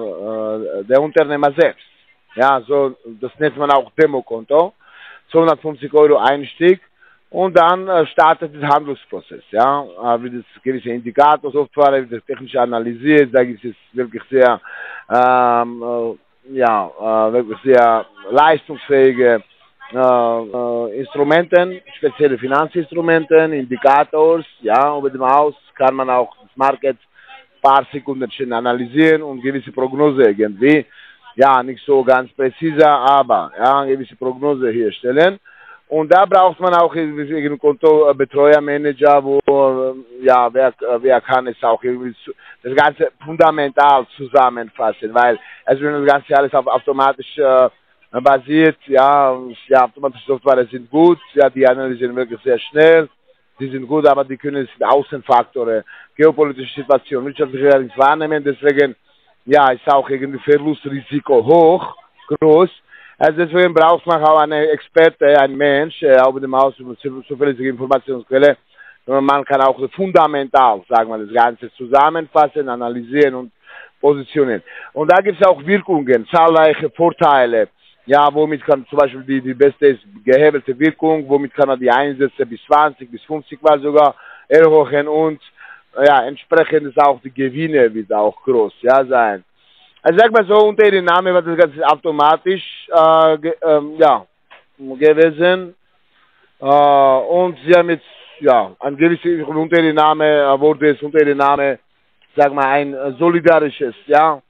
äh, der Unternehmer selbst. Ja, so, das nennt man auch Demokonto, zweihundertfünfzig Euro Einstieg. Und dann äh, startet der Handlungsprozess, ja, äh, wird es gewisse Indikatorsoftware, wird das technisch analysiert, da gibt es wirklich sehr, ähm, äh, ja, äh, wirklich sehr leistungsfähige äh, äh, Instrumenten, spezielle Finanzinstrumenten, Indikators, ja, über dem Haus kann man auch das Market paar Sekunden schön analysieren und gewisse Prognose irgendwie, ja, nicht so ganz präziser, aber, ja, gewisse Prognose herstellen. Und da braucht man auch einen Kontobetreuermanager, wo, ja, wer, wer kann es auch irgendwie das Ganze fundamental zusammenfassen, weil, also wenn das Ganze alles auf automatisch äh, basiert, ja, ja, automatische Software sind gut, ja, die analysieren wirklich sehr schnell, die sind gut, aber die können es Außenfaktoren, geopolitische Situation, wirtschaftliche nicht wahrnehmen, deswegen, ja, ist auch irgendwie Verlustrisiko hoch, groß. Also deswegen braucht man auch einen Experte, einen Mensch, äh, auf dem Haus, zuverlässige Informationsquelle. Man kann auch fundamental, sagen wir, das Ganze zusammenfassen, analysieren und positionieren. Und da gibt es auch Wirkungen, zahlreiche Vorteile. Ja, womit kann zum Beispiel die, die beste ist gehebelte Wirkung, womit kann man die Einsätze bis zwanzig, bis fünfzig Mal sogar erhöhen und ja, entsprechend ist auch die Gewinne wird auch groß, ja, sein. Also sag mal so, unter dem Namen wird das Ganze automatisch äh, ge, ähm, ja, gewesen. Äh, und sie haben jetzt, ja, ein gewisses, unter dem Namen äh, wurde es unter dem Namen, sag mal, ein äh, solidarisches, ja,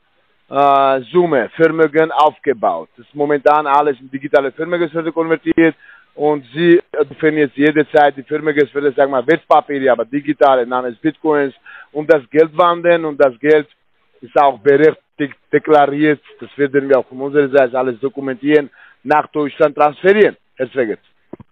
äh, Summe, Vermögen aufgebaut. Das ist momentan alles in digitale Vermögenswerte konvertiert und sie dürfen jetzt jederzeit die Vermögenswerte, sag mal, Wertpapiere, aber digitale, namens Bitcoins, um das Geld wandeln und das Geld ist auch berechtigt, deklariert, das werden wir auch von unserer Seite alles dokumentieren, nach Deutschland transferieren, Herr Zwegert.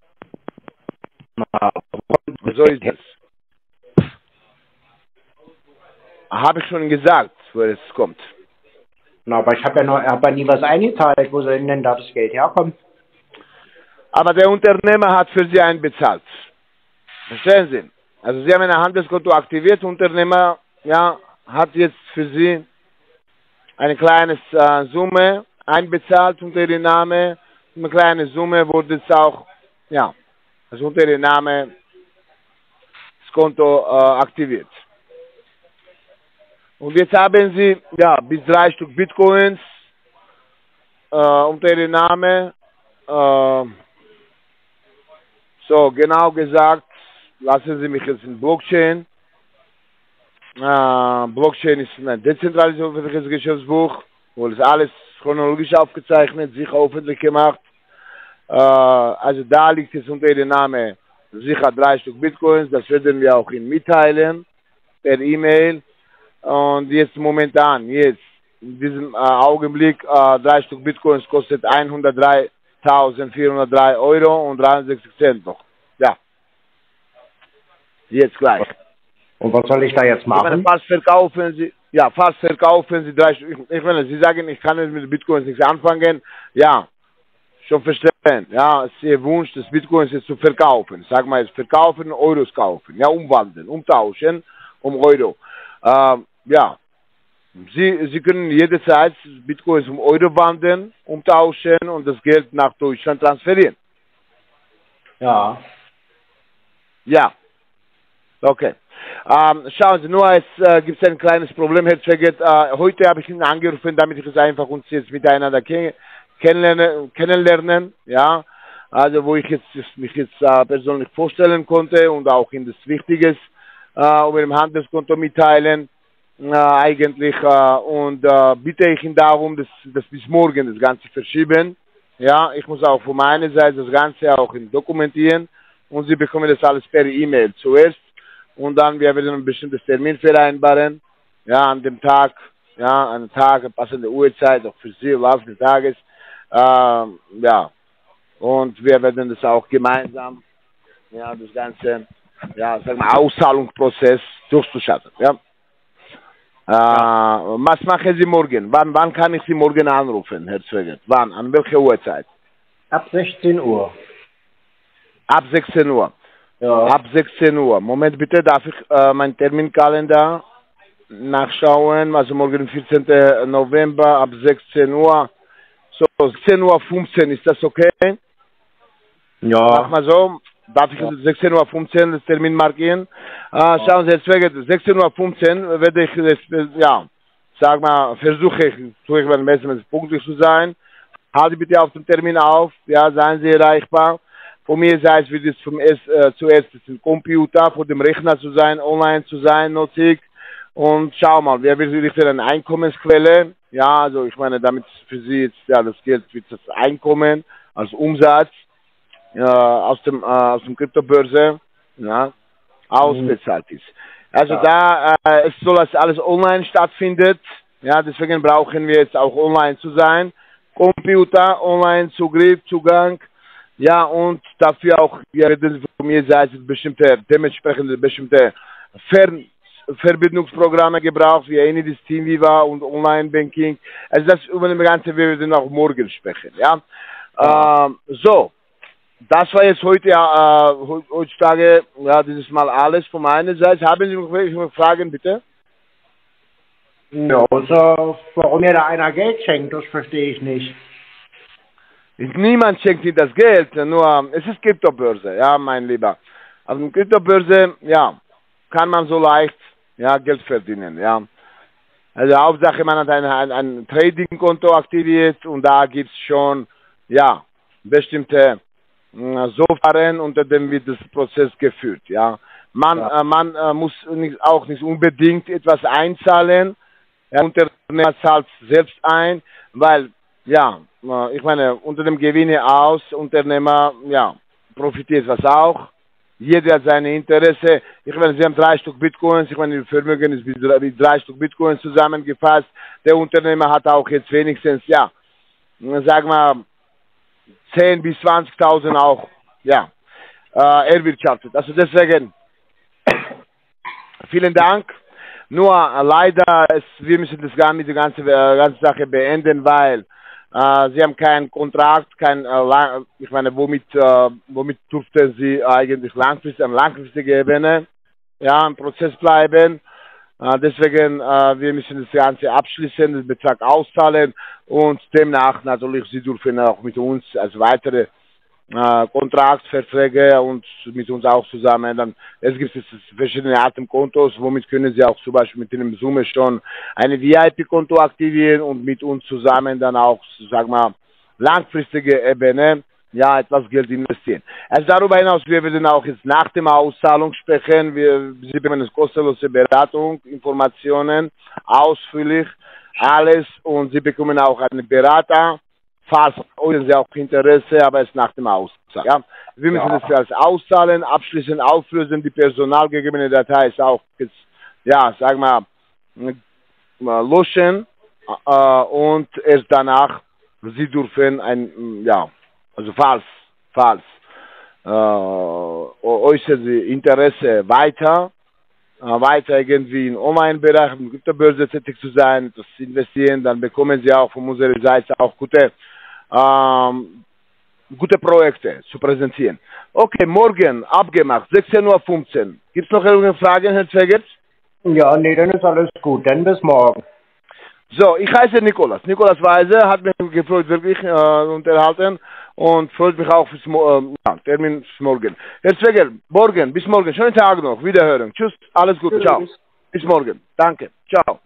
So ist es. Habe ich schon gesagt, wo es kommt. Na, aber ich habe ja noch, hab ja nie was eingezahlt, wo soll denn da das Geld herkommen? Aber der Unternehmer hat für Sie einbezahlt. Verstehen Sie? Also Sie haben ein Handelskonto aktiviert, der Unternehmer, ja, hat jetzt für Sie eine kleine äh, Summe einbezahlt unter Ihrem Namen. Eine kleine Summe wurde es auch, ja, also unter Ihrem Namen das Konto äh, aktiviert. Und jetzt haben Sie, ja, bis drei Stück Bitcoins äh, unter Ihrem Namen. Äh, So, genau gesagt, lassen Sie mich jetzt in Blockchain. Äh, Blockchain ist ein dezentralisiertes Geschäftsbuch, wo es alles chronologisch aufgezeichnet, sicher öffentlich gemacht. Äh, also da liegt es unter dem Namen sicher drei Stück Bitcoins, das werden wir auch Ihnen mitteilen per E-Mail. Und jetzt momentan, jetzt in diesem äh, Augenblick, äh, drei Stück Bitcoins kostet hundertdreitausendvierhundertdrei Euro und dreiundsechzig Cent noch. Ja, jetzt gleich. Und was soll ich da jetzt machen? Ich meine, fast verkaufen Sie, ja, fast verkaufen Sie drei Stück. Ich, ich meine, Sie sagen, ich kann mit Bitcoins nichts anfangen. Ja, schon verstehen. Ja, es ist Ihr Wunsch, das Bitcoins jetzt zu verkaufen. Sag mal, jetzt verkaufen, Euros kaufen. Ja, umwandeln, umtauschen, um Euro. Ähm, ja, Sie, Sie können jederzeit Bitcoins um Euro wandeln, umtauschen und das Geld nach Deutschland transferieren. Ja. Ja. Okay. Ähm, schauen Sie, nur es äh, gibt ein kleines Problem, Herr Zweget. Äh, heute habe ich ihn angerufen, damit ich es einfach uns jetzt miteinander ke kennenlernen, kennenlernen, ja. Also wo ich jetzt mich jetzt äh, persönlich vorstellen konnte und auch in das Wichtiges äh, über dem Handelskonto mitteilen. Äh, eigentlich äh, und äh, bitte ich ihn darum, dass, dass bis morgen das Ganze verschieben. Ja, ich muss auch von meiner Seite das Ganze auch dokumentieren und Sie bekommen das alles per E-Mail zuerst. Und dann wir werden ein bestimmtes Termin vereinbaren, ja, an dem Tag, ja, an dem Tag, eine passende Uhrzeit, auch für Sie im Laufe des Tages, ähm, ja, und wir werden das auch gemeinsam, ja, das ganze, ja, sagen wir, Auszahlungsprozess durchzuschaffen, ja. Äh, was machen Sie morgen? Wann, wann kann ich Sie morgen anrufen, Herr Zweget? Wann? An welcher Uhrzeit? Ab sechzehn Uhr. Ab sechzehn Uhr. Ja. Ab sechzehn Uhr. Moment bitte, darf ich äh, meinen Terminkalender nachschauen? Also morgen vierzehnten November ab sechzehn Uhr. So, sechzehn Uhr fünfzehn, ist das okay? Ja. Mach mal so. Darf ich ja. sechzehn Uhr fünfzehn das Termin markieren? Äh, schauen Sie, jetzt sechzehn Uhr fünfzehn werde ich, das, ja, sag mal, versuche ich, tue ich mein Bestes, pünktlich zu sein. Halte bitte auf den Termin auf, ja, seien Sie erreichbar. Von mir Seite wird es vom erst, äh, zuerst ein Computer, vor dem Rechner zu sein, online zu sein, nötig. Und schau mal, wer will sich eine Einkommensquelle? Ja, also ich meine, damit für Sie jetzt, ja, das Geld wird das Einkommen als Umsatz äh, aus dem äh, aus dem Kryptobörse, ja, ausbezahlt ist. Also ja. da äh, es soll das alles online stattfindet, ja, deswegen brauchen wir jetzt auch online zu sein. Computer, online Zugriff, Zugang. Ja, und dafür auch, wir werden von mir Seite bestimmte, dementsprechend bestimmte Fern Verbindungsprogramme gebraucht, wie Anydesk, Teamviewer und Online-Banking. Also das über das Ganze, wir werden auch morgen sprechen, ja. ja. Ähm, so, das war jetzt heute, ja, äh, heutzutage, ja, dieses Mal alles von meiner Seite. Haben Sie noch Fragen, bitte? Ja, also, warum mir da einer Geld schenkt, das verstehe ich nicht. Niemand schenkt Ihnen das Geld, nur es ist Kryptobörse, ja, mein Lieber. Auf der Kryptobörse, ja, kann man so leicht, ja, Geld verdienen, ja. Also Hauptsache, man hat ein, ein, ein Trading-Konto aktiviert und da gibt es schon, ja, bestimmte äh, Verfahren, unter dem wird das Prozess geführt, ja. Man, ja. Äh, man äh, muss nicht, auch nicht unbedingt etwas einzahlen, ja, Unternehmer zahlt selbst ein, weil, ja, ich meine, unter dem Gewinne aus, Unternehmer, ja, profitiert was auch. Jeder hat seine Interesse. Ich meine, Sie haben drei Stück Bitcoins. Ich meine, Ihr Vermögen ist mit drei, mit drei Stück Bitcoins zusammengefasst. Der Unternehmer hat auch jetzt wenigstens, ja, sagen wir, zehn bis zwanzigtausend auch, ja, äh, erwirtschaftet. Also deswegen, vielen Dank. Nur äh, leider, es, wir müssen das gar mit der ganzen, äh, ganze Sache beenden, weil äh, Sie haben keinen Kontrakt, kein, äh, ich meine, womit, äh, womit durften Sie eigentlich langfristig, am langfristigen Ebene, ja, im Prozess bleiben. Äh, deswegen, äh, wir müssen das Ganze abschließen, den Betrag auszahlen und demnach natürlich, Sie dürfen auch mit uns als weitere äh, Kontraktverträge und mit uns auch zusammen. Dann, es gibt jetzt verschiedene Arten Kontos, womit können Sie auch zum Beispiel mit dem Summe schon eine V I P-Konto aktivieren und mit uns zusammen dann auch, sag mal, langfristige Ebene ja, etwas Geld investieren. Also darüber hinaus, wir werden auch jetzt nach der Auszahlung sprechen. Wir, Sie bekommen eine kostenlose Beratung, Informationen, ausführlich, alles. Und Sie bekommen auch einen Berater, falls Sie auch Interesse, aber es nach dem Auszahlung. Ja? Wir müssen Ja. das alles auszahlen, abschließend auflösen. Die personalgegebene Datei ist auch jetzt, ja, sagen wir mal, löschen. Äh, und erst danach, Sie dürfen ein, ja, also falls, falls äh, äußert Sie Interesse weiter, äh, weiter irgendwie im Online-Bereich, mit guter Börse tätig zu sein, das investieren, dann bekommen Sie auch von unserer Seite auch gute, ähm, gute Projekte zu präsentieren. Okay, morgen abgemacht, sechzehn Uhr fünfzehn. Gibt es noch irgendwelche Fragen, Herr Zwegert? Ja, nee, dann ist alles gut. Dann bis morgen. So, ich heiße Nikolas. Nikolas Weise, hat mich gefreut, wirklich äh, unterhalten und freut mich auch fürs Mo äh, ja, Termin fürs Morgen. Herr Zweger, morgen, bis morgen. Schönen Tag noch. Wiederhören. Tschüss, alles Gute. Ciao. Bis morgen. Danke. Ciao.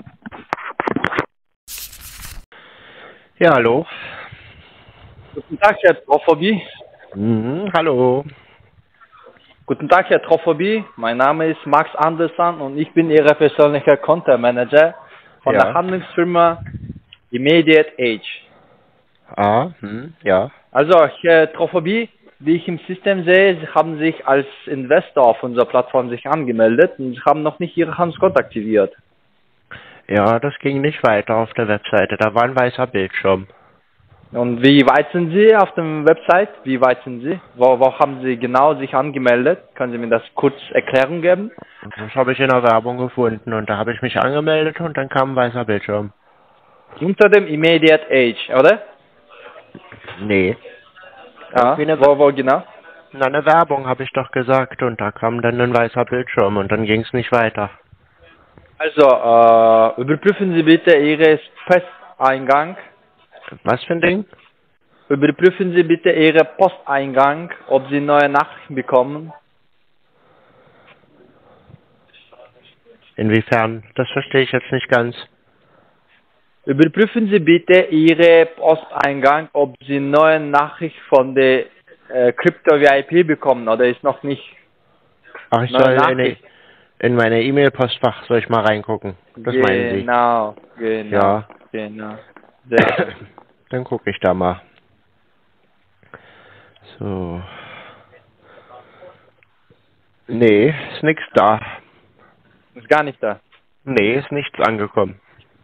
Ja, hallo. Guten Tag, Herr Trophobie. Mhm, hallo. Guten Tag, Herr Trophobie. Mein Name ist Max Andersson und ich bin Ihr persönlicher Content Manager von Ja. der Handlungsfirma Immediate Age. Ah, hm, ja. Also, Herr Trophobie, wie ich im System sehe, Sie haben sich als Investor auf unserer Plattform sich angemeldet und Sie haben noch nicht Ihre Handelskonto aktiviert. Ja, das ging nicht weiter auf der Webseite. Da war ein weißer Bildschirm. Und wie weit sind Sie auf der Website? Wie weit sind Sie? Wo, wo haben Sie genau sich angemeldet? Können Sie mir das kurz Erklärung geben? Das habe ich in der Werbung gefunden und da habe ich mich angemeldet und dann kam ein weißer Bildschirm. Unter dem Immediate Age, oder? Nee. Ja, Irgendwie eine- wo, wo genau? Na, eine Werbung habe ich doch gesagt und da kam dann ein weißer Bildschirm und dann ging es nicht weiter. Also, äh, überprüfen Sie bitte Ihren Posteingang. Was für ein Ding? Überprüfen Sie bitte Ihren Posteingang, ob Sie neue Nachrichten bekommen. Inwiefern? Das verstehe ich jetzt nicht ganz. Überprüfen Sie bitte Ihren Posteingang, ob Sie neue Nachrichten von der äh, Crypto V I P bekommen oder ist noch nicht. Ach, ich Neue soll in, Nachricht. in meine E-Mail-Postfach soll ich mal reingucken. Das meinen Sie? Genau, genau, Ja. genau. Sehr gut. Dann gucke ich da mal. So. Nee, ist nichts da. Ist gar nicht da. Nee, ist nichts angekommen.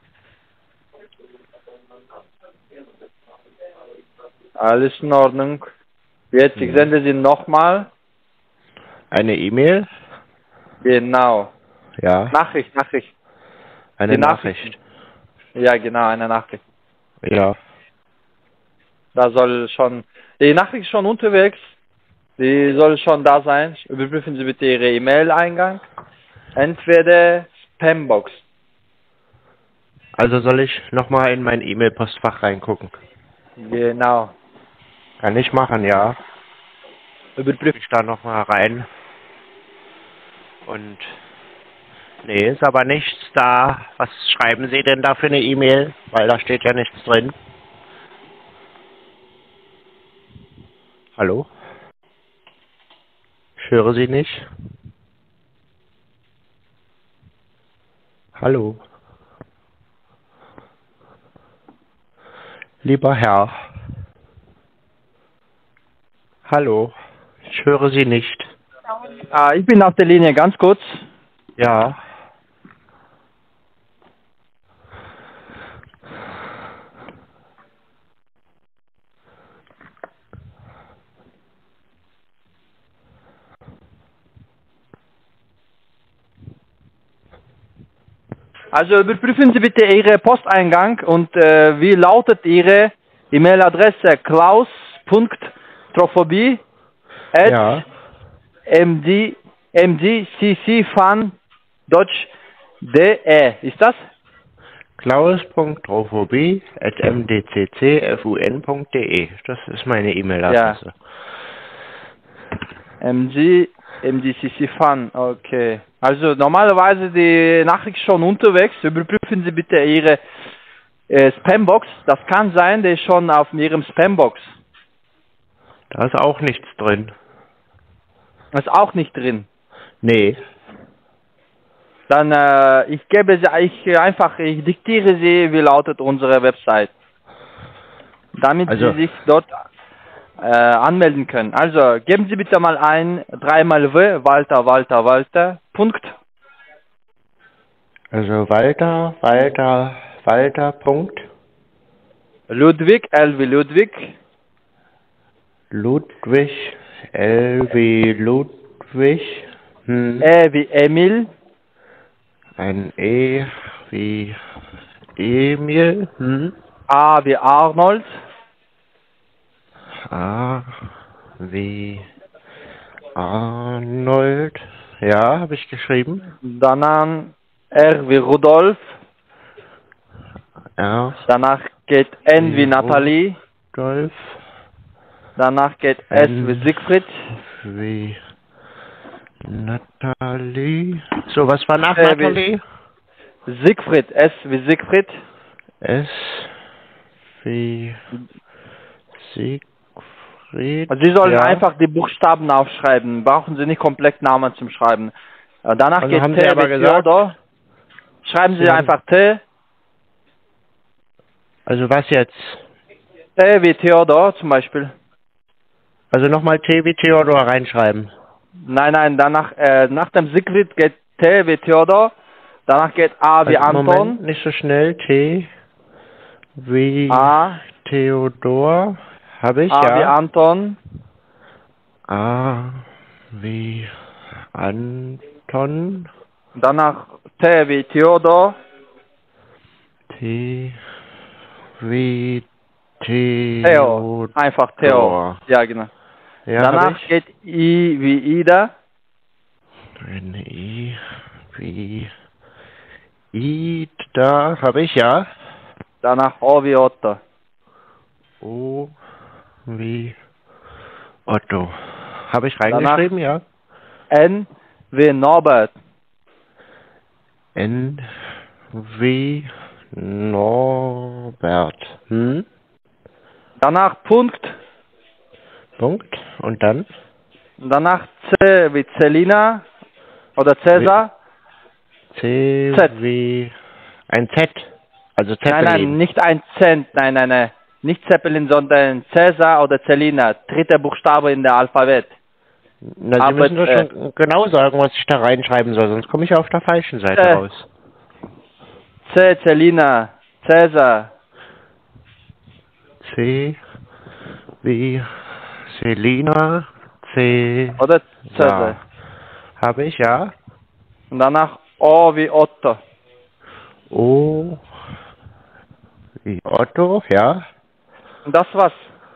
Alles in Ordnung. Jetzt, ich Ja. sende Sie nochmal. Eine E-Mail? Genau. Ja. Nachricht, Nachricht. Eine die Nachricht. Ja, genau, eine Nachricht. Ja. Da soll schon, die Nachricht ist schon unterwegs. Die soll schon da sein. Überprüfen Sie bitte Ihre E-Mail-Eingang. Entweder Spambox. Also soll ich nochmal in mein E-Mail-Postfach reingucken? Genau. Kann ich machen, ja. Überprüfen. Ich da nochmal rein. Und nee, ist aber nichts da. Was schreiben Sie denn da für eine E-Mail? Weil da steht ja nichts drin. Hallo? Ich höre Sie nicht. Hallo? Lieber Herr. Hallo? Ich höre Sie nicht. Ah, ich bin auf der Linie, ganz kurz. Ja. Also überprüfen Sie bitte Ihre Posteingang und äh, wie lautet Ihre E-Mail-Adresse? klaus.trophobie at Ja. md mdccfun.de. Ist das? klaus.trophobie at m d c c f u n punkt d e. Das ist meine E-Mail-Adresse. md mdccfun, okay. Also normalerweise die Nachricht schon unterwegs. Überprüfen Sie bitte Ihre äh, Spambox. Das kann sein, der ist schon auf Ihrem Spambox. Da ist auch nichts drin. Ist auch nicht drin. Nee. Dann, äh, ich gebe sie, ich einfach, ich diktiere sie, wie lautet unsere Website. Damit Also- Sie sich dort äh, anmelden können. Also, geben Sie bitte mal ein, dreimal W, Walter, Walter, Walter, Punkt. Also Walter, Walter, Walter, Punkt. Ludwig, L wie Ludwig, Ludwig, L wie Ludwig. Hm. E wie Emil, Ein E wie Emil. Hm. A wie Arnold, A wie Arnold. Ja, habe ich geschrieben. dann R wie Rudolf, R. danach geht N wie Wie Nathalie, Rudolf. danach geht S N. wie Siegfried, Wie Nathalie. So, was war nach Äh, wie- Nathalie? Siegfried, S wie Siegfried, S wie Siegfried. Also Sie sollen ja. einfach die Buchstaben aufschreiben, brauchen Sie nicht komplett Namen zum Schreiben. Äh, Danach Also geht haben T Sie aber wie gesagt- Theodor, schreiben Sie Sie haben- einfach T, Also was jetzt? T wie Theodor zum Beispiel. Also nochmal T wie Theodor reinschreiben. Nein, nein, danach, äh, nach dem Siegfried geht T wie Theodor, danach geht A wie Also Anton, Moment, nicht so schnell. T wie A, Theodor. Habe ich, A wie ja. Anton, A wie Anton. danach T wie Theodor, T wie Theo, Theodor. einfach Theo, ja genau. Ja, hab Danach ich. geht I wie Ida, Ein I wie Ida. Habe ich, ja. danach O wie Otto. O wie Otto. Habe ich reingeschrieben, ja. N wie Norbert, N wie Norbert. Hm? danach Punkt, Punkt. Und dann? danach C wie Celina oder Cäsar. C Z. wie ein Z. Also Nein, Zeppelin. nein, nicht ein Cent, nein, nein, nein. Nicht Zeppelin, sondern Cäsar oder Celina, dritter Buchstabe in der Alphabet. Na, Sie aber, müssen doch äh, schon genau sagen, was ich da reinschreiben soll, sonst komme ich auf der falschen Seite Äh. raus. C, Celina, Cäsar, C wie Selina. C. oder Ja. Cäsar. Habe ich, ja. Und danach O wie Otto. O wie Otto, ja. Und das war's.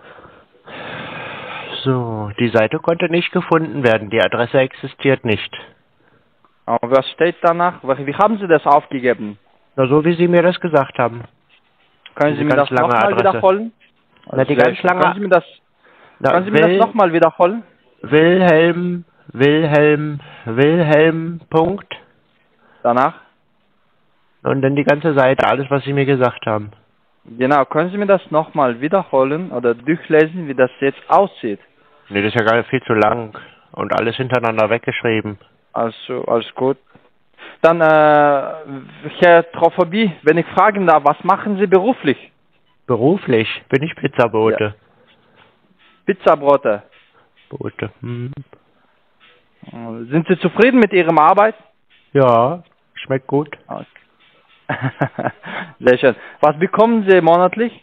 So, die Seite konnte nicht gefunden werden. Die Adresse existiert nicht. Aber was steht danach? Wie haben Sie das aufgegeben? Na, so wie Sie mir das gesagt haben. Können Diese Sie mir ganz das lange nochmal Adresse. wiederholen? Na, die Sehr ganz schön. lange- Können Sie mir das, Na, können Sie mir das Will- nochmal wiederholen? Wilhelm, Wilhelm, Wilhelm, Punkt. Danach? Und dann die ganze Seite, alles, was Sie mir gesagt haben. Genau, können Sie mir das nochmal wiederholen oder durchlesen, wie das jetzt aussieht? Nee, das ist ja gar nicht viel zu lang. Und alles hintereinander weggeschrieben. Also, alles gut. Dann, äh, Herr Trophobie, wenn ich fragen darf, was machen Sie beruflich? Beruflich bin ich Pizzabote. Pizzabrote. Bote. Hm. Sind Sie zufrieden mit Ihrem Arbeit? Ja, schmeckt gut. Okay. Sehr schön. Was bekommen Sie monatlich?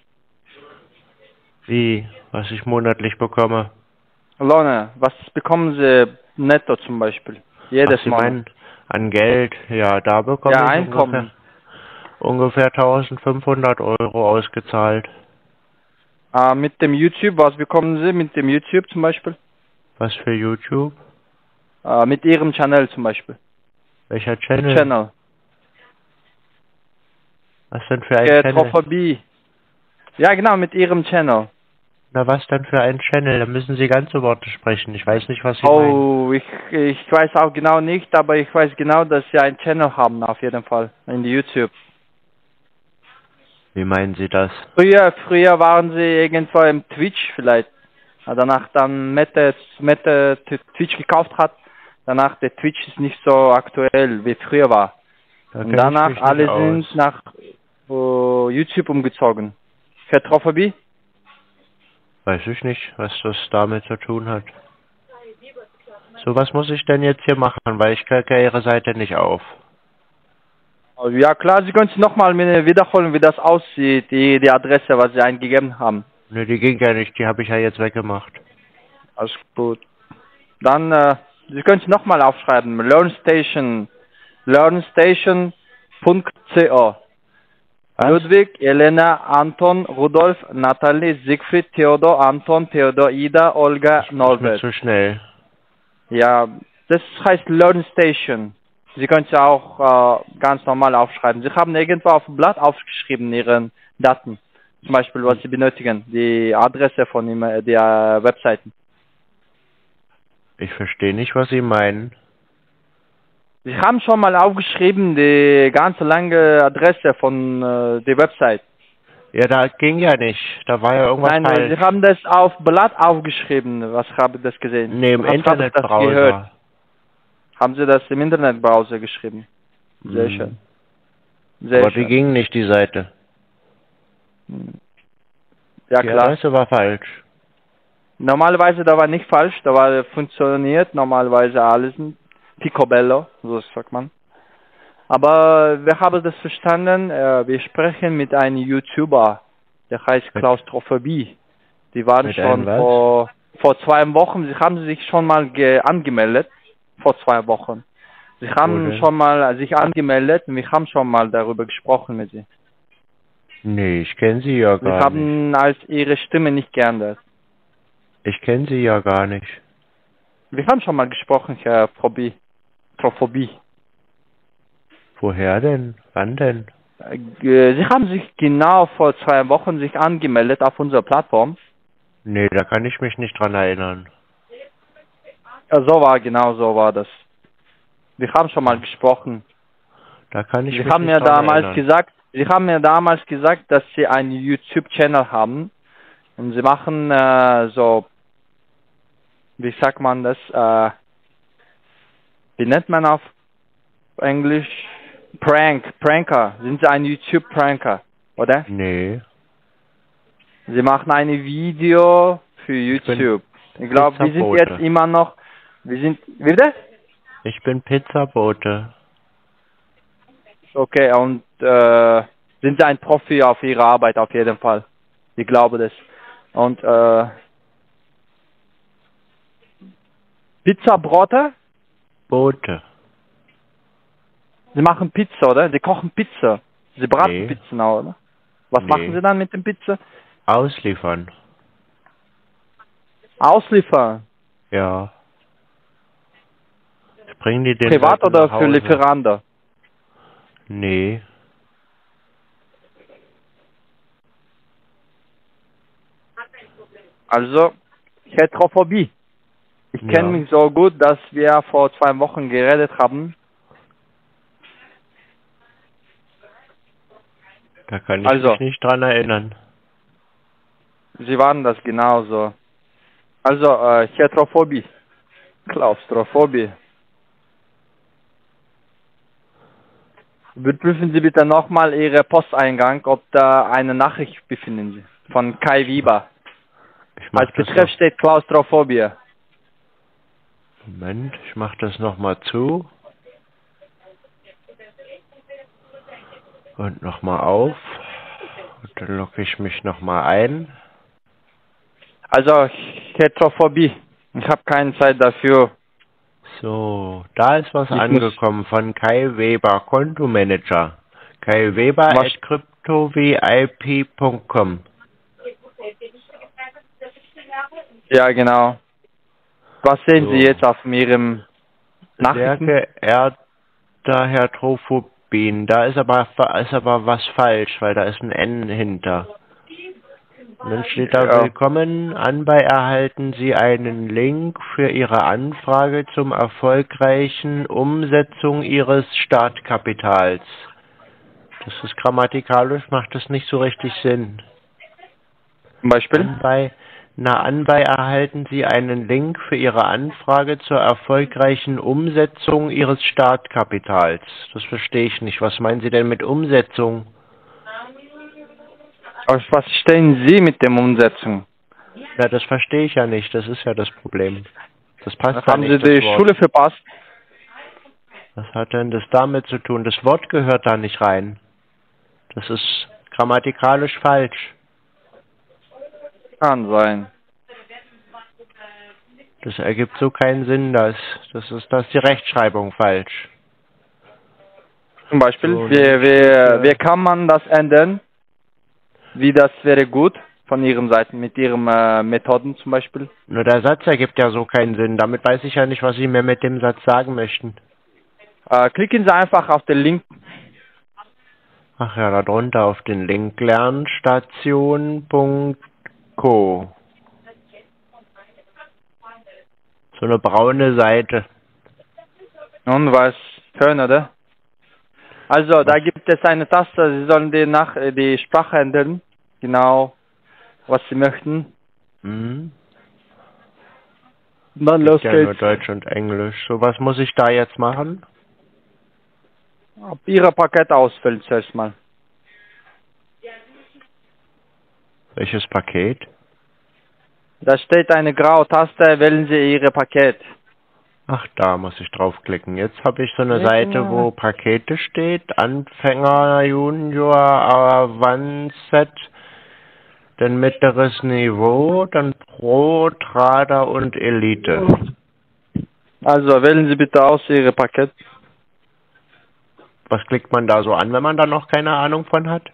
Wie, was ich monatlich bekomme. Lohne. Was bekommen Sie netto zum Beispiel? Jedes Ach, Sie Monat. meinen an Geld? Ja, da bekomme Ja, ich Einkommen. ungefähr, ungefähr eintausendfünfhundert Euro ausgezahlt. Ah, mit dem YouTube, was bekommen Sie mit dem YouTube zum Beispiel? Was für YouTube? Ah, mit Ihrem Channel zum Beispiel. Welcher Channel? Channel. Was denn für ein Channel? Trophobie. Ja, genau, mit Ihrem Channel. Na, was denn für ein Channel? Da müssen Sie ganze Worte sprechen. Ich weiß nicht, was Sie meinen. Oh, ich, ich weiß auch genau nicht, aber ich weiß genau, dass Sie einen Channel haben, auf jeden Fall, in YouTube. Wie meinen Sie das? Früher, früher waren Sie irgendwo im Twitch vielleicht. danach dann Meta, Meta Twitch gekauft hat, danach der Twitch ist nicht so aktuell wie früher war. Da Und kenn ich danach mich nicht alle aus. sind nach uh, YouTube umgezogen. Heterophobie? Weiß ich nicht, was das damit zu tun hat. So, was muss ich denn jetzt hier machen, weil ich kriege Ihre Seite nicht auf. Also, ja klar, Sie können es nochmal mir wiederholen, wie das aussieht, die, die Adresse, was Sie eingegeben haben. Ne, die ging ja nicht, die habe ich ja jetzt weggemacht. Alles gut. Dann, äh, Sie können es nochmal aufschreiben. LearnStation. LearnStation punkt co. Was? Ludwig, Elena, Anton, Rudolf, Nathalie, Siegfried, Theodor, Anton, Theodor, Ida, Olga, Ist mir Norbert. zu schnell. Ja, das heißt LearnStation. Sie können es auch äh, ganz normal aufschreiben. Sie haben irgendwo auf dem Blatt aufgeschrieben Ihre Daten. Zum Beispiel, was Sie benötigen. Die Adresse von ihm, äh, der äh, Webseiten. Ich verstehe nicht, was Sie meinen. Sie haben schon mal aufgeschrieben die ganze lange Adresse von äh, der Website. Ja, da ging ja nicht. Da war ja irgendwas Nein, falsch. Sie haben das auf Blatt aufgeschrieben. Was habe ich das gesehen? Nee, im Was habe ich das gehört? Internetbrowser. Haben Sie das im Internetbrowser geschrieben? Sehr Hm. schön. Sehr Aber schön. die ging nicht, die Seite. Ja Die klar. Adresse war falsch. Normalerweise, da war nicht falsch, da war funktioniert normalerweise alles picobello, so sagt man. Aber wir haben das verstanden, äh, wir sprechen mit einem YouTuber, der heißt Klaustrophobie. Die waren Mit schon einem was? vor, vor zwei Wochen, sie haben sich schon mal ge angemeldet, vor zwei Wochen. Sie haben denn? schon mal sich angemeldet und wir haben schon mal darüber gesprochen mit sie. Nee, ich kenne sie ja Wir gar nicht. haben als ihre Stimme nicht geändert. Ich kenne sie ja gar nicht. Wir haben schon mal gesprochen, Herr Phobie. Trophobie. Woher denn? Wann denn? Äh, Sie haben sich genau vor zwei Wochen sich angemeldet auf unserer Plattform. Nee, da kann ich mich nicht dran erinnern. Ja, so war, genau so war das. Wir haben schon mal gesprochen. Da kann ich Sie mich haben nicht mir dran damals erinnern. gesagt, Sie haben mir damals gesagt, dass Sie einen YouTube-Channel haben und Sie machen äh, so, wie sagt man das, äh, wie nennt man auf Englisch? Prank, Pranker. Sind Sie ein YouTube-Pranker, oder? Nee. Sie machen ein Video für YouTube. Ich glaube, wir sind Pizzabote. jetzt immer noch, wir sind, wie bitte? Ich bin Pizzabote. Okay, und äh, sind Sie ein Profi auf Ihrer Arbeit auf jeden Fall. Ich glaube das. Und äh, Pizzabrote? Bote. Sie machen Pizza, oder? Sie kochen Pizza. Sie braten Nee. Pizzen auch, oder? Was Nee. machen Sie dann mit dem Pizza? Ausliefern. Ausliefern. Ja. Bringen die den Privat Leuten oder nach für Hause? Lieferando? Nee. Also, Heterophobie. Ich Ja. kenne mich so gut, dass wir vor zwei Wochen geredet haben. Da kann ich Also. mich nicht dran erinnern. Sie waren das genauso. Also, äh, Heterophobie. Klaustrophobie. Überprüfen Sie bitte nochmal Ihre Posteingang, ob da eine Nachricht befinden Sie. Von Kai Wieber. Ich mach Als das Betreff noch- steht Klaustrophobie. Moment, ich mach das nochmal zu. Und nochmal auf. Und dann logge ich mich nochmal ein. Also, Heterophobie. Ich habe keine Zeit dafür. So, da ist was Ich angekommen von Kai Weber, Kontomanager. Kai Weber Was- at cryptovip punkt com. Ja, genau. Was sehen So. Sie jetzt auf Ihrem Sehr Nachrichten? geehrter Herr Trophobin, da ist aber, ist aber was falsch, weil da ist ein N hinter. Und dann steht da, Ja. willkommen, anbei erhalten Sie einen Link für Ihre Anfrage zum erfolgreichen Umsetzung Ihres Startkapitals. Das ist grammatikalisch, macht das nicht so richtig Sinn. Zum Beispiel? Anbei, Na, anbei erhalten Sie einen Link für Ihre Anfrage zur erfolgreichen Umsetzung Ihres Startkapitals. Das verstehe ich nicht. Was meinen Sie denn mit Umsetzung? Aber was stellen Sie mit der Umsetzung? Ja, das verstehe ich ja nicht. Das ist ja das Problem. Das passt ja Haben nicht, Sie das die Wort. Schule verpasst? Was hat denn das damit zu tun? Das Wort gehört da nicht rein. Das ist grammatikalisch falsch. Kann sein. Das ergibt so keinen Sinn, dass das ist, das ist die Rechtschreibung falsch. Zum Beispiel, So, wie, dann wie, steht, wie kann man das ändern? Wie das wäre gut von Ihren Seiten, mit Ihren äh, Methoden zum Beispiel? Nur der Satz ergibt ja so keinen Sinn. Damit weiß ich ja nicht, was Sie mir mit dem Satz sagen möchten. Äh, klicken Sie einfach auf den Link. Ach ja, da drunter auf den Link lernstation punkt co. So eine braune Seite. Und was hören, oder? Also, da gibt es eine Taste, Sie sollen die, nach, äh, die Sprache ändern. Genau, was Sie möchten. Mhm. Und dann Gibt los ja geht's. nur Deutsch und Englisch. So, was muss ich da jetzt machen? Ob Ihre Paket ausfüllen zuerst mal. Welches Paket? Da steht eine graue Taste, wählen Sie Ihre Paket. Ach, da muss ich draufklicken. Jetzt habe ich so eine Ja, Seite, genau. wo Pakete steht. Anfänger, Junior, Advanced, dann mittleres Niveau, dann Pro, Trader und Elite. Also, wählen Sie bitte aus Ihre Paket. Was klickt man da so an, wenn man da noch keine Ahnung von hat?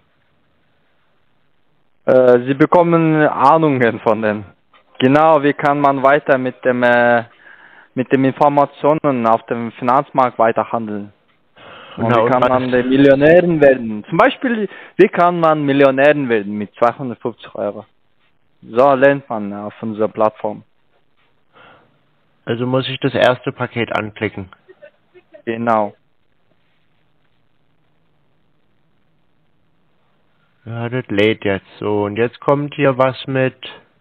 Äh, Sie bekommen Ahnungen von denen. Genau, wie kann man weiter mit dem äh, mit den Informationen auf dem Finanzmarkt weiterhandeln? Und Na, wie und kann was- man der Millionären werden? Zum Beispiel, wie kann man Millionären werden mit zweihundertfünfzig Euro? So lernt man auf unserer Plattform. Also muss ich das erste Paket anklicken. Genau. Ja, das lädt jetzt so. Und jetzt kommt hier was mit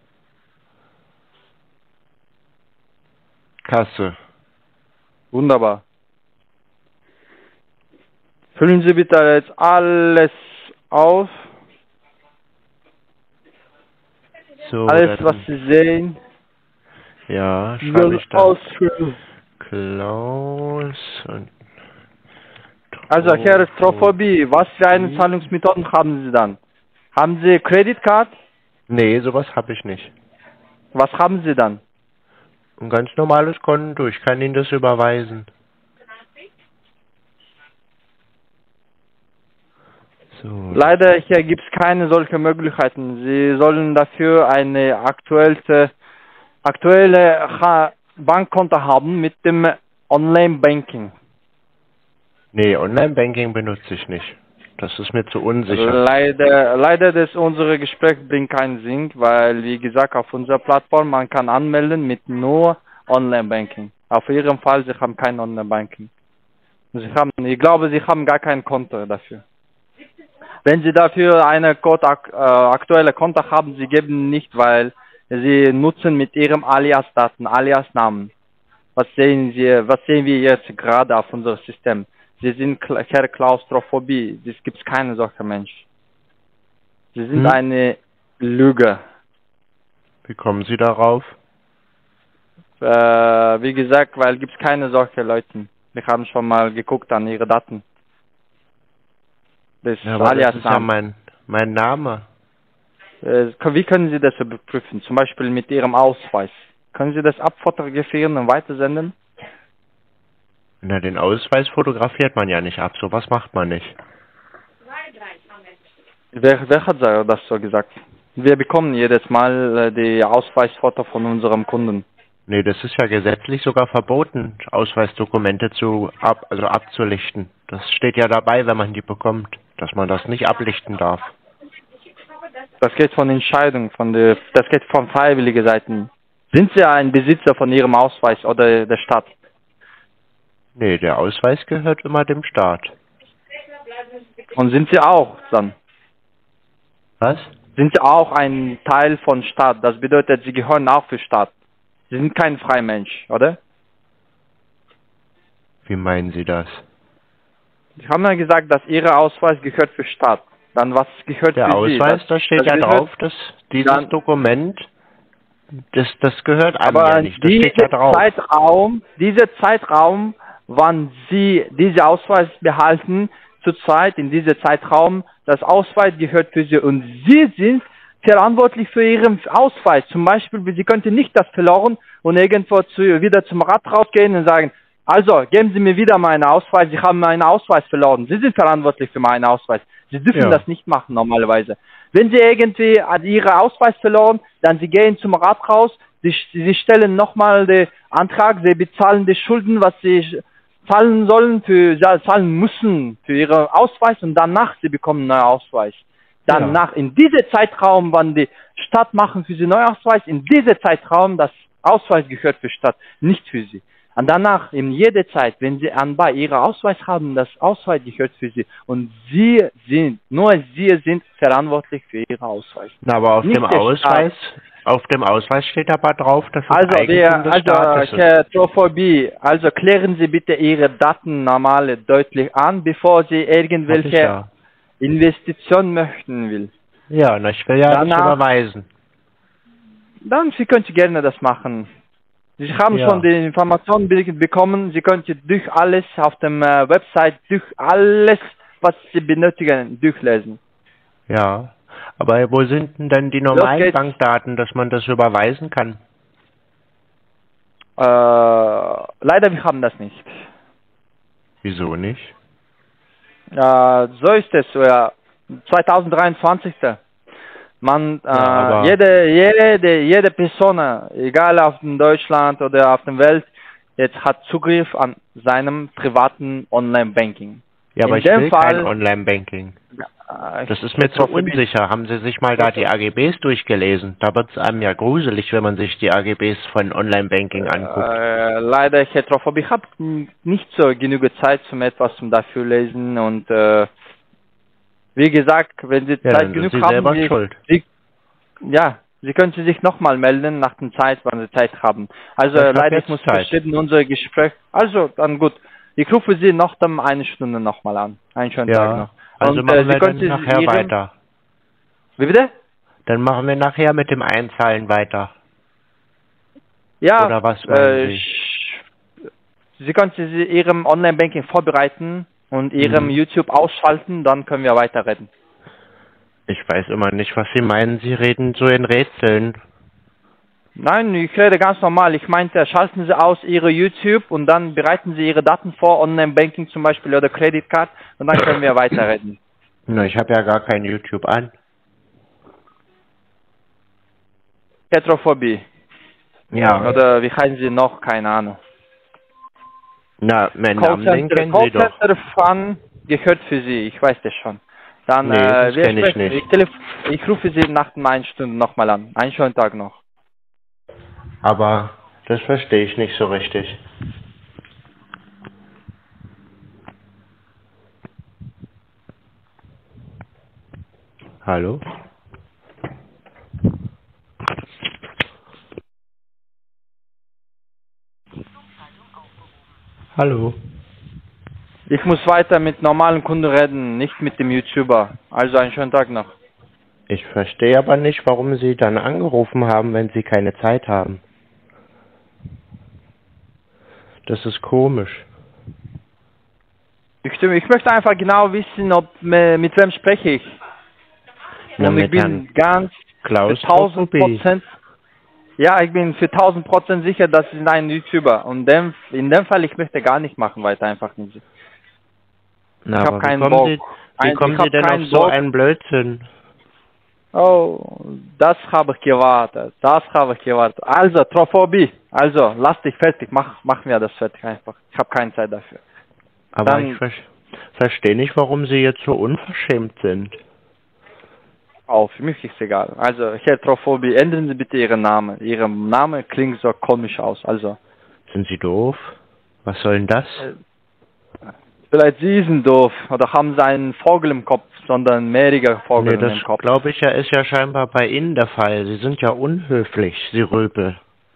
Kasse. Wunderbar. Füllen Sie bitte jetzt alles auf. So, Alles, dann- was Sie sehen, Ja, Sie schreibe sollen ich da. ausfüllen. Klaus und Also, Herr Strophobie, was für eine Zahlungsmethoden haben Sie dann? Haben Sie Credit-Card? Nee, sowas habe ich nicht. Was haben Sie dann? Ein ganz normales Konto, ich kann Ihnen das überweisen. So. Leider hier gibt es keine solche Möglichkeiten. Sie sollen dafür eine aktuelle, aktuelle Ha- Bankkonto haben mit dem Online-Banking. Nee, Online-Banking benutze ich nicht. Das ist mir zu unsicher. Leider, leider das unsere Gespräch bringt keinen Sinn, weil wie gesagt auf unserer Plattform man kann anmelden mit nur Online-Banking. Auf Ihrem Fall, Sie haben kein Online-Banking. Sie haben, ich glaube, Sie haben gar kein Konto dafür. Wenn Sie dafür eine Code, ak, äh, aktuelle Konto haben, Sie geben nicht, weil Sie nutzen mit Ihrem Alias-Daten, Alias-Namen. Was sehen Sie, was sehen wir jetzt gerade auf unserem System? Sie sind Kla- Herr Klaustrophobie. Es gibt keine solche Mensch. Sie sind Hm? eine Lüge. Wie kommen Sie darauf? Äh, wie gesagt, weil gibt es keine solche Leute. Wir haben schon mal geguckt an Ihre Daten. Das Ja, aber das ist ja Alias-Namen. mein, mein Name. Äh, wie können Sie das überprüfen? Zum Beispiel mit Ihrem Ausweis. Können Sie das abfotografieren und weitersenden? Na, den Ausweis fotografiert man ja nicht ab. Sowas macht man nicht. Wer, wer hat das so gesagt? Wir bekommen jedes Mal äh, die Ausweisfoto von unserem Kunden. Nee, das ist ja gesetzlich sogar verboten, Ausweisdokumente zu ab, also abzulichten. Das steht ja dabei, wenn man die bekommt, dass man das nicht ablichten darf. Das geht von Entscheidung, von der, das geht von freiwilligen Seiten. Sind Sie ein Besitzer von Ihrem Ausweis oder der Stadt? Nee, der Ausweis gehört immer dem Staat. Und sind Sie auch dann? Was? sind Sie auch ein Teil von Staat. Das bedeutet, Sie gehören auch für Staat. Sie sind kein freier Mensch, oder? Wie meinen Sie das? Sie haben ja gesagt, dass Ihr Ausweis gehört für Staat. Dann was gehört Der für Sie? Ausweis, Das, da steht das ja gehört, drauf, dass dieses dann, Dokument, das, das gehört einem aber ja nicht. Das dieser steht ja drauf. Zeitraum, dieser Zeitraum, wann Sie diesen Ausweis behalten, zurzeit in diesem Zeitraum, das Ausweis gehört für Sie und Sie sind verantwortlich für Ihren Ausweis. Zum Beispiel, Sie könnten nicht das verloren und irgendwo zu, wieder zum Rathaus gehen und sagen, also, geben Sie mir wieder meinen Ausweis, ich habe meinen Ausweis verloren. Sie sind verantwortlich für meinen Ausweis. Sie dürfen Ja. das nicht machen normalerweise. Wenn Sie irgendwie Ihren Ausweis verloren, dann Sie gehen zum Rathaus, Sie, Sie stellen nochmal den Antrag, Sie bezahlen die Schulden, was Sie zahlen sollen, für, zahlen müssen für Ihren Ausweis und danach Sie bekommen einen neuen Ausweis. Danach, ja. In diesem Zeitraum, wann die Stadt machen für Sie einen neuen Ausweis, in diesem Zeitraum, das Ausweis gehört für Stadt, nicht für Sie. Und danach, in jeder Zeit, wenn Sie anbei Ihren Ausweis haben, das Ausweis gehört für Sie. Und Sie sind, nur Sie sind verantwortlich für Ihren Ausweis. Na, aber auf Nicht dem der Ausweis, Staat. auf dem Ausweis steht aber drauf, dass es Also, Eigentum der, des also, Staates ist. Herr Trophobie, also klären Sie bitte Ihre Daten normal deutlich an, bevor Sie irgendwelche Ja. Investitionen möchten will. Ja, na, ich will ja nicht Danach- überweisen. Dann, Sie können gerne das machen. Sie haben Ja. schon die Informationen be- bekommen. Sie können durch alles auf dem äh, Website, durch alles, was Sie benötigen, durchlesen. Ja. Aber wo sind denn dann die Los normalen geht's. Bankdaten, dass man das überweisen kann? Äh, leider, wir haben das nicht. Wieso nicht? Äh, so ist es. Äh, zwanzig dreiundzwanzig. Man, äh, aber- jede, jede, jede Person, egal auf in Deutschland oder auf der Welt, jetzt hat Zugriff an seinem privaten Online-Banking. Ja, aber In ich dem will Fall- kein Online-Banking. Äh, Das ist mir zu unsicher. Haben Sie sich mal da die A G Bs durchgelesen? Da wird es einem ja gruselig, wenn man sich die A G Bs von Online-Banking anguckt. Äh, leider, Herr Trophop, ich habe nicht so genügend Zeit zum etwas zum dafür lesen und äh, wie gesagt, wenn Sie Ja, Zeit dann genug sind Sie haben, selber Sie, schuld. Sie, ja, Sie können sich nochmal melden nach der Zeit, wann Sie Zeit haben. Also Ich hab leider, ich jetzt muss Zeit. verstehen, unser Gespräch. Also, dann gut. Ich rufe Sie noch dann eine Stunde nochmal an. Einen schönen Tag Ja, noch. also Und, machen äh, Sie wir können dann sich nachher Ihren- weiter. Wie bitte? Dann machen wir nachher mit dem Einzahlen weiter. Ja, Oder was meinen äh, Sie? sch- Sie können Sie Ihrem Online-Banking vorbereiten und Ihrem Mhm. YouTube ausschalten, dann können wir weiterreden. Ich weiß immer nicht, was Sie meinen. Sie reden so in Rätseln. Nein, ich rede ganz normal. Ich meinte, schalten Sie aus Ihre YouTube und dann bereiten Sie Ihre Daten vor, Online-Banking zum Beispiel oder Credit-Card und dann können wir weiterreden. Na, ich habe ja gar kein YouTube an. Petrophobie. Ja. Oder wie heißen Sie noch? Keine Ahnung. Na, meinen Namen, den kennen Sie doch. Callcenter Fun gehört für Sie, ich weiß das schon. Dann, Nee, das äh, wir kenn ich sprechen. nicht. Ich, telef- ich rufe Sie nach einer Stunde nochmal an. Einen schönen Tag noch. Aber das verstehe ich nicht so richtig. Hallo? Hallo? Ich muss weiter mit normalen Kunden reden, nicht mit dem YouTuber. Also einen schönen Tag noch. Ich verstehe aber nicht, warum Sie dann angerufen haben, wenn Sie keine Zeit haben. Das ist komisch. Ich, stimme, ich möchte einfach genau wissen, ob äh, mit wem spreche ich. Na, Und ich mit bin Herrn ganz Klaus für tausend Trophobie. Prozent. Ja, ich bin für tausend Prozent sicher, dass Sie sind ein YouTuber. Und dem, in dem Fall, ich möchte gar nicht machen weiter, einfach nicht. Na, Ich aber habe wie keinen kommen Bock. Sie, wie Ein- kommen ich Sie hab denn auf keinen so Bock. einen Blödsinn? Oh, das habe ich gewartet. Das habe ich gewartet. Also, Trophobie. Also, lass dich fertig. Mach, mach mir das fertig einfach. Ich habe keine Zeit dafür. Aber Dann- ich ver verstehe nicht, warum Sie jetzt so unverschämt sind. Oh, für mich ist egal. Also, Herr Trophobie, ändern Sie bitte Ihren Namen. Ihr Name klingt so komisch aus. Also, Sind Sie doof? Was soll denn das? äh, Vielleicht sie sind doof oder haben sie einen Vogel im Kopf, sondern mehrere Vogel Nee, das im Kopf. glaube ich ja, ist ja scheinbar bei Ihnen der Fall. Sie sind ja unhöflich, Sie Röpel.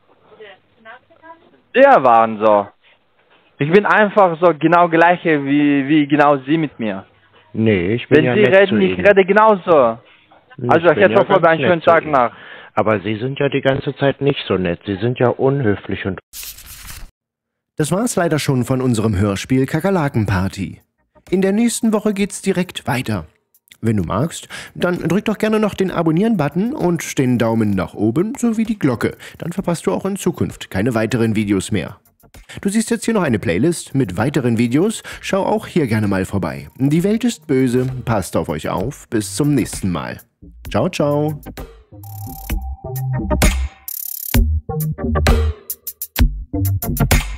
Wir waren so. Ich bin einfach so genau gleiche wie, wie genau Sie mit mir. Nee, ich bin Wenn ja Sie nett reden, zu ich Ihnen. rede genauso. Ich Also ich bin hätte ja auch mal ganz einen schönen nett zu Tag Ihnen. nach. Aber Sie sind ja die ganze Zeit nicht so nett. Sie sind ja unhöflich und... Das war's leider schon von unserem Hörspiel Kakerlakenparty. In der nächsten Woche geht's direkt weiter. Wenn du magst, dann drück doch gerne noch den Abonnieren-Button und den Daumen nach oben sowie die Glocke. Dann verpasst du auch in Zukunft keine weiteren Videos mehr. Du siehst jetzt hier noch eine Playlist mit weiteren Videos. Schau auch hier gerne mal vorbei. Die Welt ist böse. Passt auf euch auf. Bis zum nächsten Mal. Ciao, ciao. Thank you.